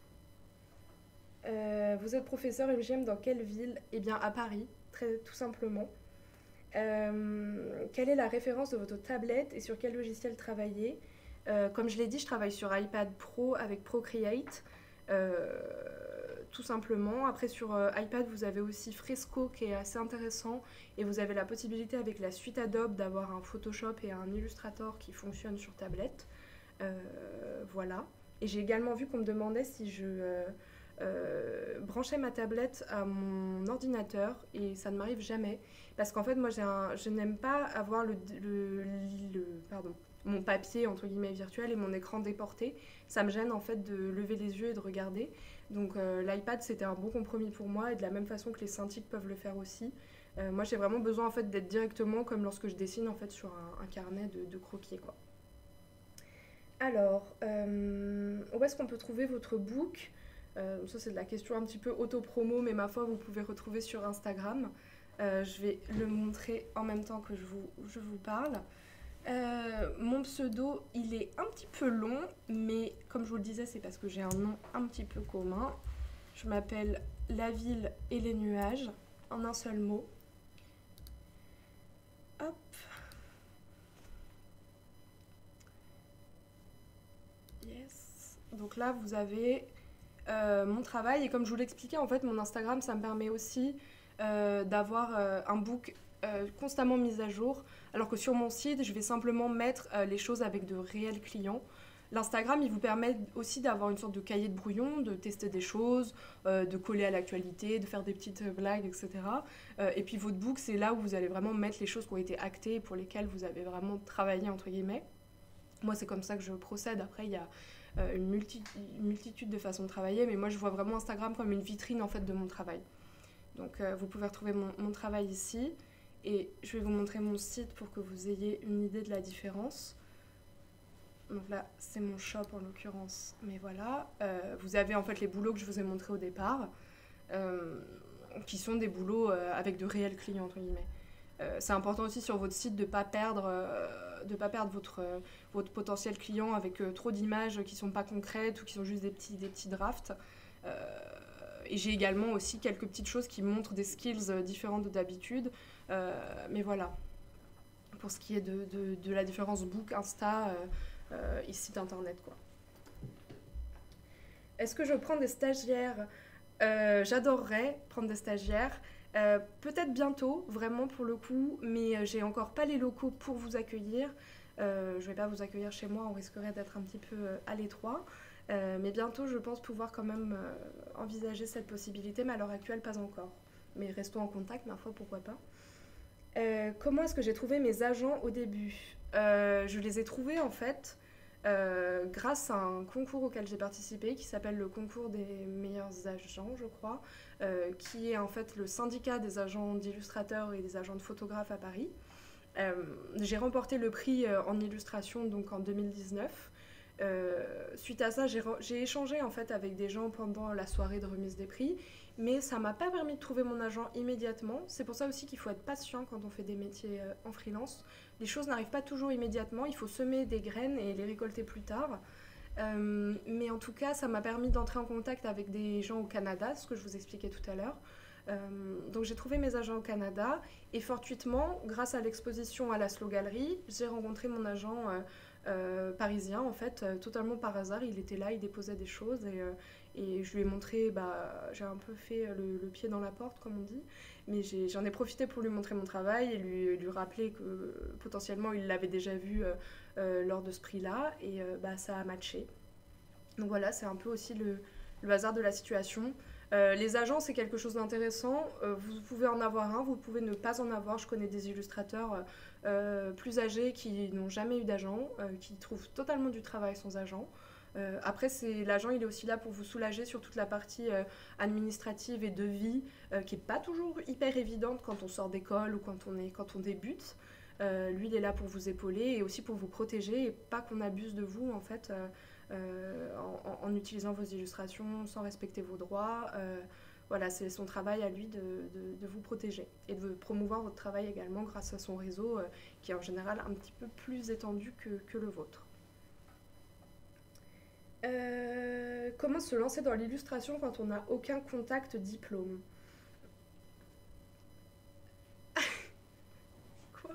euh, vous êtes professeur M G M dans quelle ville? Eh bien, à Paris, très tout simplement. Euh, quelle est la référence de votre tablette et sur quel logiciel travaillez? Euh, Comme je l'ai dit, je travaille sur iPad Pro avec Procreate. Euh, tout simplement. Après, sur euh, iPad, vous avez aussi Fresco qui est assez intéressant et vous avez la possibilité avec la suite Adobe d'avoir un Photoshop et un Illustrator qui fonctionnent sur tablette. Euh, voilà. Et j'ai également vu qu'on me demandait si je euh, euh, branchais ma tablette à mon ordinateur et ça ne m'arrive jamais parce qu'en fait, moi, j'ai un, je n'aime pas avoir le, le, le pardon, mon papier entre guillemets virtuel et mon écran déporté. Ça me gêne en fait de lever les yeux et de regarder. Donc euh, l'iPad c'était un bon compromis pour moi et de la même façon que les Cintiq peuvent le faire aussi. Euh, moi j'ai vraiment besoin en fait d'être directement comme lorsque je dessine en fait sur un, un carnet de, de croquis quoi. Alors, euh, où est-ce qu'on peut trouver votre book? Euh, Ça c'est de la question un petit peu auto-promo mais ma foi vous pouvez retrouver sur Instagram. Euh, je vais le montrer en même temps que je vous, je vous parle. Euh, mon pseudo, il est un petit peu long, mais comme je vous le disais, c'est parce que j'ai un nom un petit peu commun. Je m'appelle La Ville et les Nuages, en un seul mot. Hop. Yes. Donc là, vous avez euh, mon travail. Et comme je vous l'expliquais, en fait, mon Instagram, ça me permet aussi euh, d'avoir euh, un book euh, constamment mis à jour. Alors que sur mon site, je vais simplement mettre euh, les choses avec de réels clients. L'Instagram, il vous permet aussi d'avoir une sorte de cahier de brouillon, de tester des choses, euh, de coller à l'actualité, de faire des petites blagues, et cetera. Euh, et puis votre book, c'est là où vous allez vraiment mettre les choses qui ont été actées et pour lesquelles vous avez vraiment travaillé, entre guillemets. Moi, c'est comme ça que je procède. Après, il y a euh, une, multi une multitude de façons de travailler, mais moi, je vois vraiment Instagram comme une vitrine, en fait, de mon travail. Donc, euh, vous pouvez retrouver mon, mon travail ici. Et je vais vous montrer mon site pour que vous ayez une idée de la différence. Donc là, c'est mon shop en l'occurrence, mais voilà. Euh, vous avez en fait les boulots que je vous ai montrés au départ, euh, qui sont des boulots euh, avec de réels clients, entre guillemets. Euh, c'est important aussi sur votre site de ne pas perdre, euh, de pas perdre votre, euh, votre potentiel client avec euh, trop d'images qui ne sont pas concrètes ou qui sont juste des petits, des petits drafts. Euh, et j'ai également aussi quelques petites choses qui montrent des skills euh, différentes de d'habitude. Euh, mais voilà, pour ce qui est de, de, de la différence book, Insta... Euh, Euh, et site internet quoi. Est-ce que je prends des stagiaires? euh, J'adorerais prendre des stagiaires. Euh, peut-être bientôt, vraiment pour le coup, mais euh, j'ai encore pas les locaux pour vous accueillir. Euh, je vais pas vous accueillir chez moi, on risquerait d'être un petit peu euh, à l'étroit. Euh, mais bientôt, je pense pouvoir quand même euh, envisager cette possibilité, mais à l'heure actuelle, pas encore. Mais restons en contact, ma foi, pourquoi pas. Euh, comment est-ce que j'ai trouvé mes agents au début? Euh, Je les ai trouvés en fait euh, grâce à un concours auquel j'ai participé qui s'appelle le concours des meilleurs agents, je crois, euh, qui est en fait le syndicat des agents d'illustrateurs et des agents de photographes à Paris. Euh, j'ai remporté le prix euh, en illustration donc en deux mille dix-neuf. Euh, suite à ça, j'ai, j'ai échangé en fait avec des gens pendant la soirée de remise des prix, mais ça m'a pas permis de trouver mon agent immédiatement. C'est pour ça aussi qu'il faut être patient quand on fait des métiers euh, en freelance. Les choses n'arrivent pas toujours immédiatement, il faut semer des graines et les récolter plus tard. Euh, mais en tout cas, ça m'a permis d'entrer en contact avec des gens au Canada, ce que je vous expliquais tout à l'heure. Euh, donc j'ai trouvé mes agents au Canada et fortuitement, grâce à l'exposition à la Slow Gallery, j'ai rencontré mon agent euh, euh, parisien en fait, euh, totalement par hasard. Il était là, il déposait des choses et, euh, et je lui ai montré, bah, j'ai un peu fait le, le pied dans la porte comme on dit, mais j'ai, j'en ai profité pour lui montrer mon travail et lui, lui rappeler que euh, potentiellement il l'avait déjà vu euh, euh, lors de ce prix-là et euh, bah, ça a matché. Donc voilà, c'est un peu aussi le, le hasard de la situation. Euh, les agents, c'est quelque chose d'intéressant. Euh, vous pouvez en avoir un, vous pouvez ne pas en avoir. Je connais des illustrateurs euh, plus âgés qui n'ont jamais eu d'agent, euh, qui trouvent totalement du travail sans agent. Euh, après, c'est, l'agent, il est aussi là pour vous soulager sur toute la partie euh, administrative et de vie, euh, qui n'est pas toujours hyper évidente quand on sort d'école ou quand on, est, quand on débute. Euh, lui, il est là pour vous épauler et aussi pour vous protéger et pas qu'on abuse de vous, en fait. Euh, euh, en, en, utilisant vos illustrations sans respecter vos droits. Euh, voilà, c'est son travail à lui de, de, de vous protéger et de promouvoir votre travail également grâce à son réseau euh, qui est en général un petit peu plus étendu que, que le vôtre. Euh, comment se lancer dans l'illustration quand on n'a aucun contact diplôme? Quoi?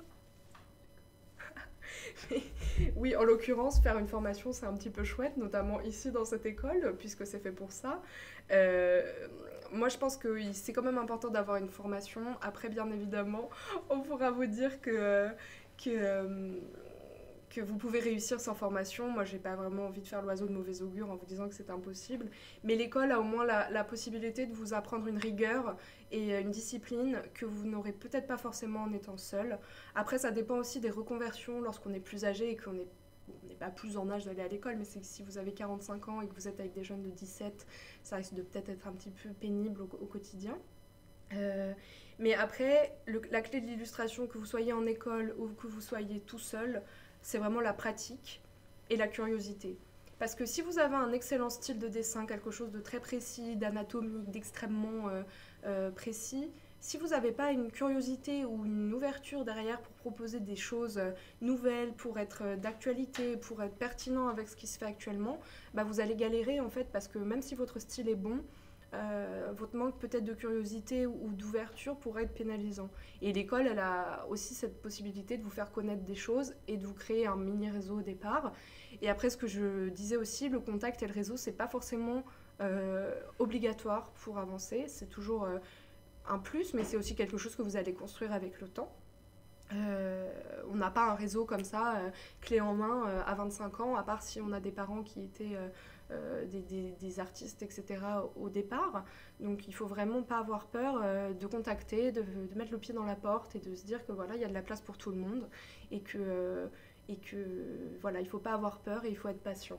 Oui, en l'occurrence, faire une formation, c'est un petit peu chouette, notamment ici dans cette école, puisque c'est fait pour ça. Euh, Moi, je pense que c'est quand même important d'avoir une formation. Après, bien évidemment, on pourra vous dire que, que, euh, que vous pouvez réussir sans formation. Moi, j'ai pas vraiment envie de faire l'oiseau de mauvais augure en vous disant que c'est impossible. Mais l'école a au moins la, la possibilité de vous apprendre une rigueur et une discipline que vous n'aurez peut-être pas forcément en étant seul. Après, ça dépend aussi des reconversions lorsqu'on est plus âgé et qu'on est bon, on n'est pas plus en âge d'aller à l'école, mais c'est que si vous avez quarante-cinq ans et que vous êtes avec des jeunes de dix-sept, ça risque de peut-être être un petit peu pénible au, au quotidien. Euh, mais après, le, la clé de l'illustration, que vous soyez en école ou que vous soyez tout seul, c'est vraiment la pratique et la curiosité. Parce que si vous avez un excellent style de dessin, quelque chose de très précis, d'anatomique, d'extrêmement euh, euh, précis, si vous n'avez pas une curiosité ou une ouverture derrière pour proposer des choses nouvelles, pour être d'actualité, pour être pertinent avec ce qui se fait actuellement, bah vous allez galérer en fait parce que même si votre style est bon, euh, votre manque peut-être de curiosité ou d'ouverture pourrait être pénalisant. Et l'école, elle a aussi cette possibilité de vous faire connaître des choses et de vous créer un mini réseau au départ. Et après, ce que je disais aussi, le contact et le réseau, c'est pas forcément euh, obligatoire pour avancer. C'est toujours euh, un plus, mais c'est aussi quelque chose que vous allez construire avec le temps. Euh, on n'a pas un réseau comme ça, euh, clé en main, euh, à vingt-cinq ans, à part si on a des parents qui étaient euh, euh, des, des, des artistes, et cetera au départ. Donc il faut vraiment pas avoir peur euh, de contacter, de, de mettre le pied dans la porte et de se dire que voilà, il y a de la place pour tout le monde et que, euh, et que voilà, il faut pas avoir peur et il faut être patient.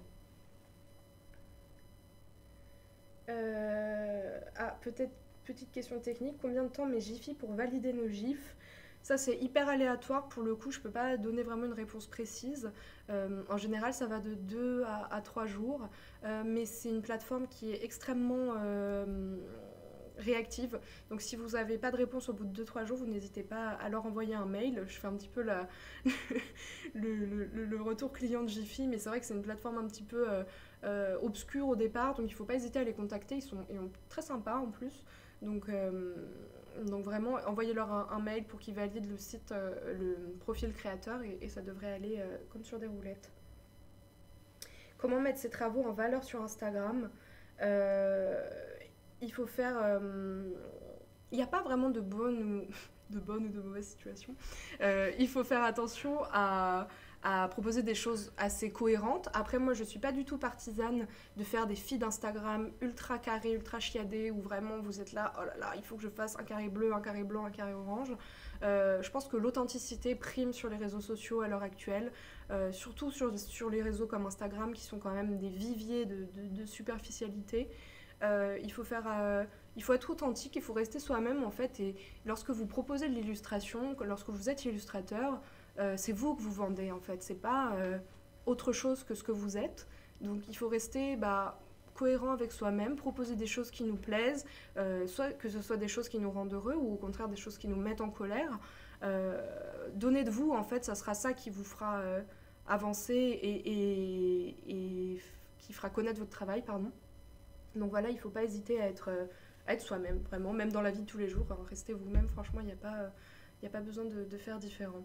Euh, ah, peut-être petite question technique, combien de temps met Jiffy pour valider nos gifs? Ça, c'est hyper aléatoire. Pour le coup, je ne peux pas donner vraiment une réponse précise. Euh, en général, ça va de deux à, à trois jours. Euh, mais c'est une plateforme qui est extrêmement euh, réactive. Donc, si vous n'avez pas de réponse au bout de deux à trois jours, vous n'hésitez pas à leur envoyer un mail. Je fais un petit peu la, le, le, le retour client de Jiffy. Mais c'est vrai que c'est une plateforme un petit peu euh, euh, obscure au départ. Donc, il ne faut pas hésiter à les contacter. Ils sont, ils sont très sympas en plus. Donc... Euh, Donc vraiment, envoyez-leur un, un mail pour qu'ils valident le site, euh, le profil créateur et, et ça devrait aller euh, comme sur des roulettes. Comment mettre ses travaux en valeur sur Instagram? euh, Il faut faire... Euh, Il n'y a pas vraiment de bonne ou de, bonne ou de mauvaise situation. Euh, il faut faire attention à, à proposer des choses assez cohérentes. Après, moi, je ne suis pas du tout partisane de faire des feeds Instagram ultra carrés, ultra chiadés, où vraiment vous êtes là, oh là là, il faut que je fasse un carré bleu, un carré blanc, un carré orange. Euh, je pense que l'authenticité prime sur les réseaux sociaux à l'heure actuelle, euh, surtout sur, sur les réseaux comme Instagram, qui sont quand même des viviers de, de, de superficialité. Euh, il faut faire... Euh, il faut être authentique, il faut rester soi-même en fait. Et lorsque vous proposez de l'illustration, lorsque vous êtes illustrateur, euh, c'est vous que vous vendez en fait. C'est pas euh, autre chose que ce que vous êtes. Donc il faut rester bah, cohérent avec soi-même, proposer des choses qui nous plaisent, euh, soit que ce soit des choses qui nous rendent heureux ou au contraire des choses qui nous mettent en colère. Euh, donnez de vous en fait, ça sera ça qui vous fera euh, avancer et, et, et qui fera connaître votre travail, pardon. Donc voilà, il ne faut pas hésiter à être, euh, à être soi-même, vraiment, même dans la vie de tous les jours. Hein, restez vous-même, franchement, il n'y a, pas, y a pas besoin de, de faire différent.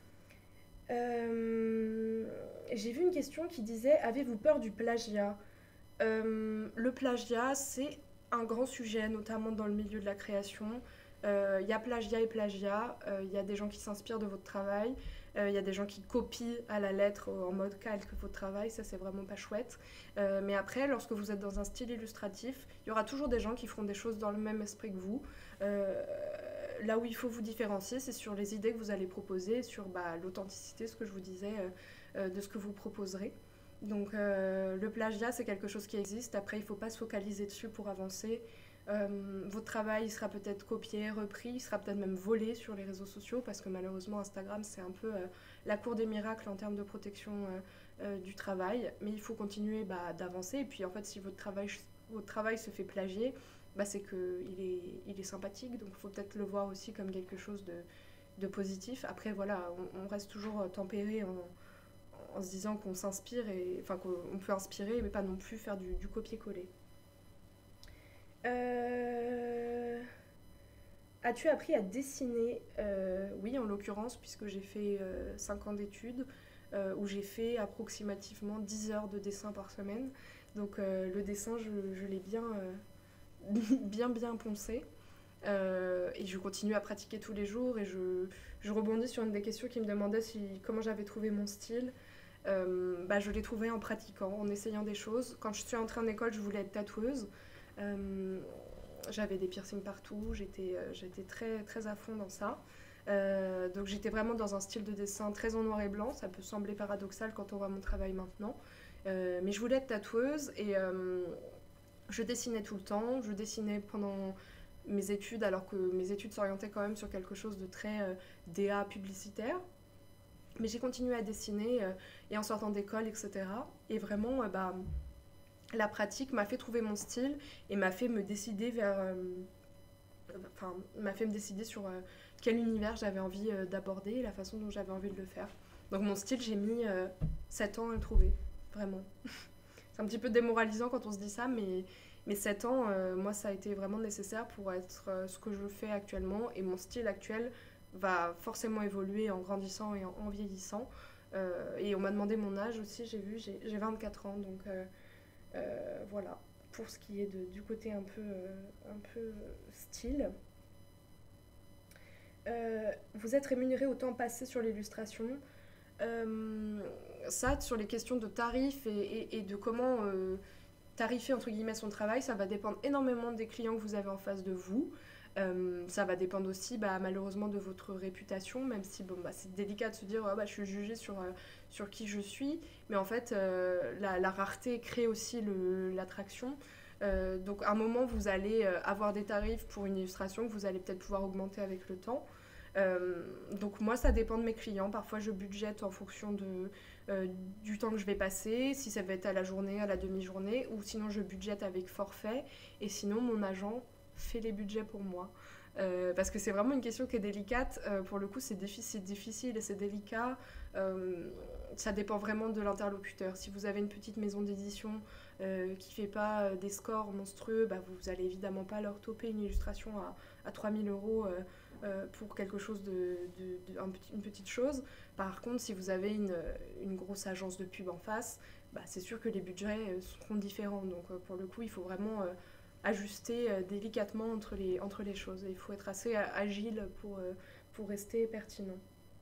Euh, J'ai vu une question qui disait « Avez-vous peur du plagiat ?» Euh, Le plagiat, c'est un grand sujet, notamment dans le milieu de la création. Il euh, y a plagiat et plagiat. Il euh, y a des gens qui s'inspirent de votre travail. Il euh, y a des gens qui copient à la lettre en mode calque votre travail. Ça, c'est vraiment pas chouette. Euh, mais après, lorsque vous êtes dans un style illustratif, il y aura toujours des gens qui feront des choses dans le même esprit que vous. Euh, là où il faut vous différencier, c'est sur les idées que vous allez proposer, sur bah, l'authenticité, ce que je vous disais, euh, euh, de ce que vous proposerez. Donc euh, le plagiat, c'est quelque chose qui existe. Après, il ne faut pas se focaliser dessus pour avancer. Euh, votre travail il sera peut-être copié, repris, il sera peut-être même volé sur les réseaux sociaux parce que malheureusement Instagram c'est un peu euh, la cour des miracles en termes de protection euh, euh, du travail, mais il faut continuer bah, d'avancer. Et puis en fait si votre travail, votre travail se fait plagier, bah, c'est qu'il est, il est sympathique, donc il faut peut-être le voir aussi comme quelque chose de, de positif. Après voilà, on, on reste toujours tempéré en, en se disant qu'on s'inspire, et, enfin qu'on peut inspirer mais pas non plus faire du, du copier-coller. Euh... As-tu appris à dessiner? euh, Oui, en l'occurrence, puisque j'ai fait euh, cinq ans d'études, euh, où j'ai fait approximativement dix heures de dessin par semaine. Donc euh, le dessin, je, je l'ai bien, euh, bien, bien poncé. Euh, et je continue à pratiquer tous les jours. Et je, je rebondis sur une des questions qui me demandait si, comment j'avais trouvé mon style. Euh, bah, je l'ai trouvé en pratiquant, en essayant des choses. Quand je suis entrée en école, je voulais être tatoueuse. Euh, J'avais des piercings partout, j'étais, euh, j'étais très, très à fond dans ça. Euh, donc j'étais vraiment dans un style de dessin très en noir et blanc. Ça peut sembler paradoxal quand on voit mon travail maintenant. Euh, mais je voulais être tatoueuse et euh, je dessinais tout le temps. Je dessinais pendant mes études, alors que mes études s'orientaient quand même sur quelque chose de très euh, D A publicitaire. Mais j'ai continué à dessiner euh, et en sortant d'école, et cetera. Et vraiment, euh, bah, la pratique m'a fait trouver mon style et m'a fait me décider vers... euh, enfin, m'a fait me décider sur euh, quel univers j'avais envie euh, d'aborder et la façon dont j'avais envie de le faire. Donc mon style, j'ai mis euh, sept ans à le trouver, vraiment. C'est un petit peu démoralisant quand on se dit ça, mais, mais sept ans, euh, moi, ça a été vraiment nécessaire pour être euh, ce que je fais actuellement. Et mon style actuel va forcément évoluer en grandissant et en, en vieillissant. Euh, et on m'a demandé mon âge aussi, j'ai vu, j'ai, j'ai vingt-quatre ans, donc... Euh, Euh, voilà, pour ce qui est de, du côté un peu, euh, un peu style. Euh, vous êtes rémunéré au temps passé sur l'illustration. Euh, ça, sur les questions de tarifs et, et, et de comment euh, tarifer entre guillemets son travail, ça va dépendre énormément des clients que vous avez en face de vous. Euh, ça va dépendre aussi bah, malheureusement de votre réputation, même si bon, bah, c'est délicat de se dire oh, bah, je suis jugée sur, euh, sur qui je suis, mais en fait euh, la, la rareté crée aussi le, l'attraction. Euh, donc à un moment vous allez euh, avoir des tarifs pour une illustration que vous allez peut-être pouvoir augmenter avec le temps. Euh, donc moi ça dépend de mes clients, parfois je budgète en fonction de, euh, du temps que je vais passer, si ça va être à la journée, à la demi-journée, ou sinon je budgète avec forfait, et sinon mon agent fait les budgets pour moi. Euh, parce que c'est vraiment une question qui est délicate. Euh, pour le coup, c'est difficile, difficile et c'est délicat. Euh, ça dépend vraiment de l'interlocuteur. Si vous avez une petite maison d'édition euh, qui ne fait pas des scores monstrueux, bah, vous n'allez évidemment pas leur toper une illustration à, à trois mille euros euh, euh, pour quelque chose de, de, de un petit, une petite chose. Par contre, si vous avez une, une grosse agence de pub en face, bah, c'est sûr que les budgets seront différents. Donc euh, pour le coup, il faut vraiment... Euh, ajuster euh, délicatement entre les, entre les choses. Et il faut être assez agile pour, euh, pour rester pertinent.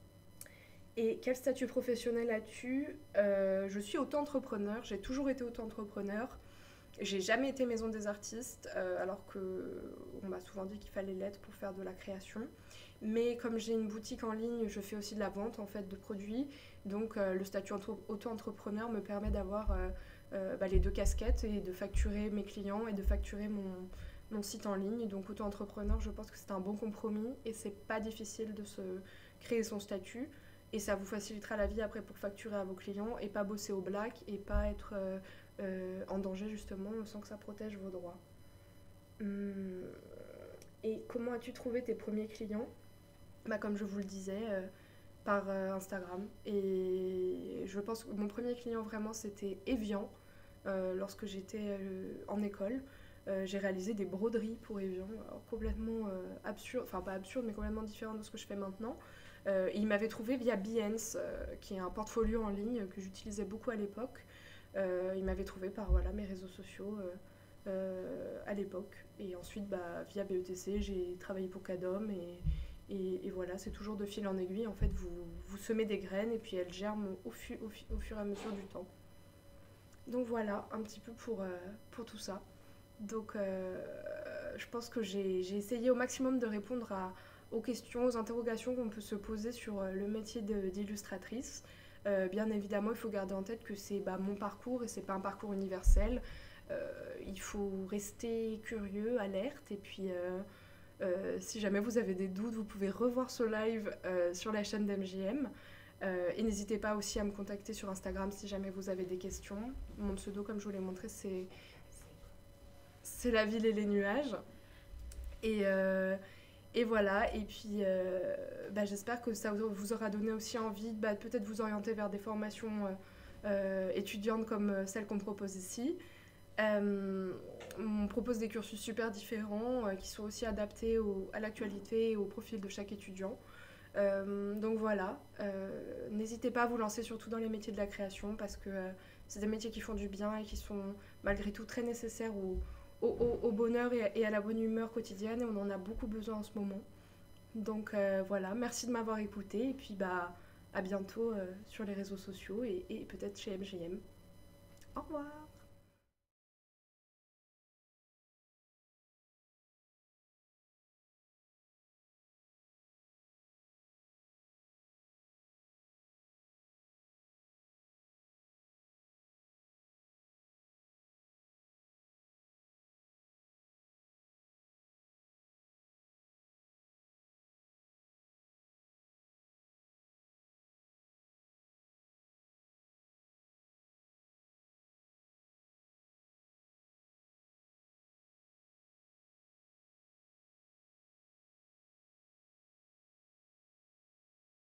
Et quel statut professionnel as-tu? Euh, Je suis auto-entrepreneur, j'ai toujours été auto-entrepreneur. J'ai jamais été maison des artistes, euh, alors qu'on m'a souvent dit qu'il fallait l'être pour faire de la création. Mais comme j'ai une boutique en ligne, je fais aussi de la vente en fait de produits. Donc euh, le statut auto-entrepreneur me permet d'avoir euh, euh, bah, les deux casquettes et de facturer mes clients et de facturer mon, mon site en ligne. Donc auto-entrepreneur, je pense que c'est un bon compromis et c'est pas difficile de se créer son statut. Et ça vous facilitera la vie après pour facturer à vos clients et pas bosser au black et pas être euh, euh, en danger justement sans que ça protège vos droits. Hum, Et comment as-tu trouvé tes premiers clients? Bah, comme je vous le disais, euh, par euh, Instagram. Et je pense que mon premier client vraiment c'était Evian. Euh, lorsque j'étais euh, en école, euh, j'ai réalisé des broderies pour Evian, alors complètement euh, absurde, enfin pas absurde, mais complètement différent de ce que je fais maintenant. Euh, il m'avait trouvé via Behance, euh, qui est un portfolio en ligne que j'utilisais beaucoup à l'époque. Euh, il m'avait trouvé par voilà, mes réseaux sociaux euh, euh, à l'époque. Et ensuite, bah, via B E T C, j'ai travaillé pour Cadom. Et, et, et voilà, c'est toujours de fil en aiguille. En fait, vous, vous semez des graines et puis elles germent au, fu- au, fu- au fur et à mesure du temps. Donc voilà, un petit peu pour, euh, pour tout ça. Donc euh, je pense que j'ai j'ai essayé au maximum de répondre à, aux questions, aux interrogations qu'on peut se poser sur euh, le métier de- d'illustratrice. Euh, bien évidemment, il faut garder en tête que c'est bah, mon parcours et c'est pas un parcours universel. Euh, il faut rester curieux, alerte, et puis euh, euh, si jamais vous avez des doutes, vous pouvez revoir ce live euh, sur la chaîne d'M J M. Euh, et n'hésitez pas aussi à me contacter sur Instagram si jamais vous avez des questions. Mon pseudo, comme je vous l'ai montré, c'est c'est la ville et les nuages. Et, euh, et voilà, et puis euh, bah, j'espère que ça vous aura donné aussi envie de bah, peut-être vous orienter vers des formations euh, euh, étudiantes comme euh, celles qu'on propose ici. Euh, on propose des cursus super différents euh, qui sont aussi adaptés au- à l'actualité et au profil de chaque étudiant. Euh, donc voilà, euh, n'hésitez pas à vous lancer surtout dans les métiers de la création parce que euh, c'est des métiers qui font du bien et qui sont malgré tout très nécessaires au, au, au- au bonheur et à, et à la bonne humeur quotidienne et on en a beaucoup besoin en ce moment. Donc euh, voilà, merci de m'avoir écouté et puis bah à bientôt euh, sur les réseaux sociaux et, et peut-être chez M G M. Au revoir.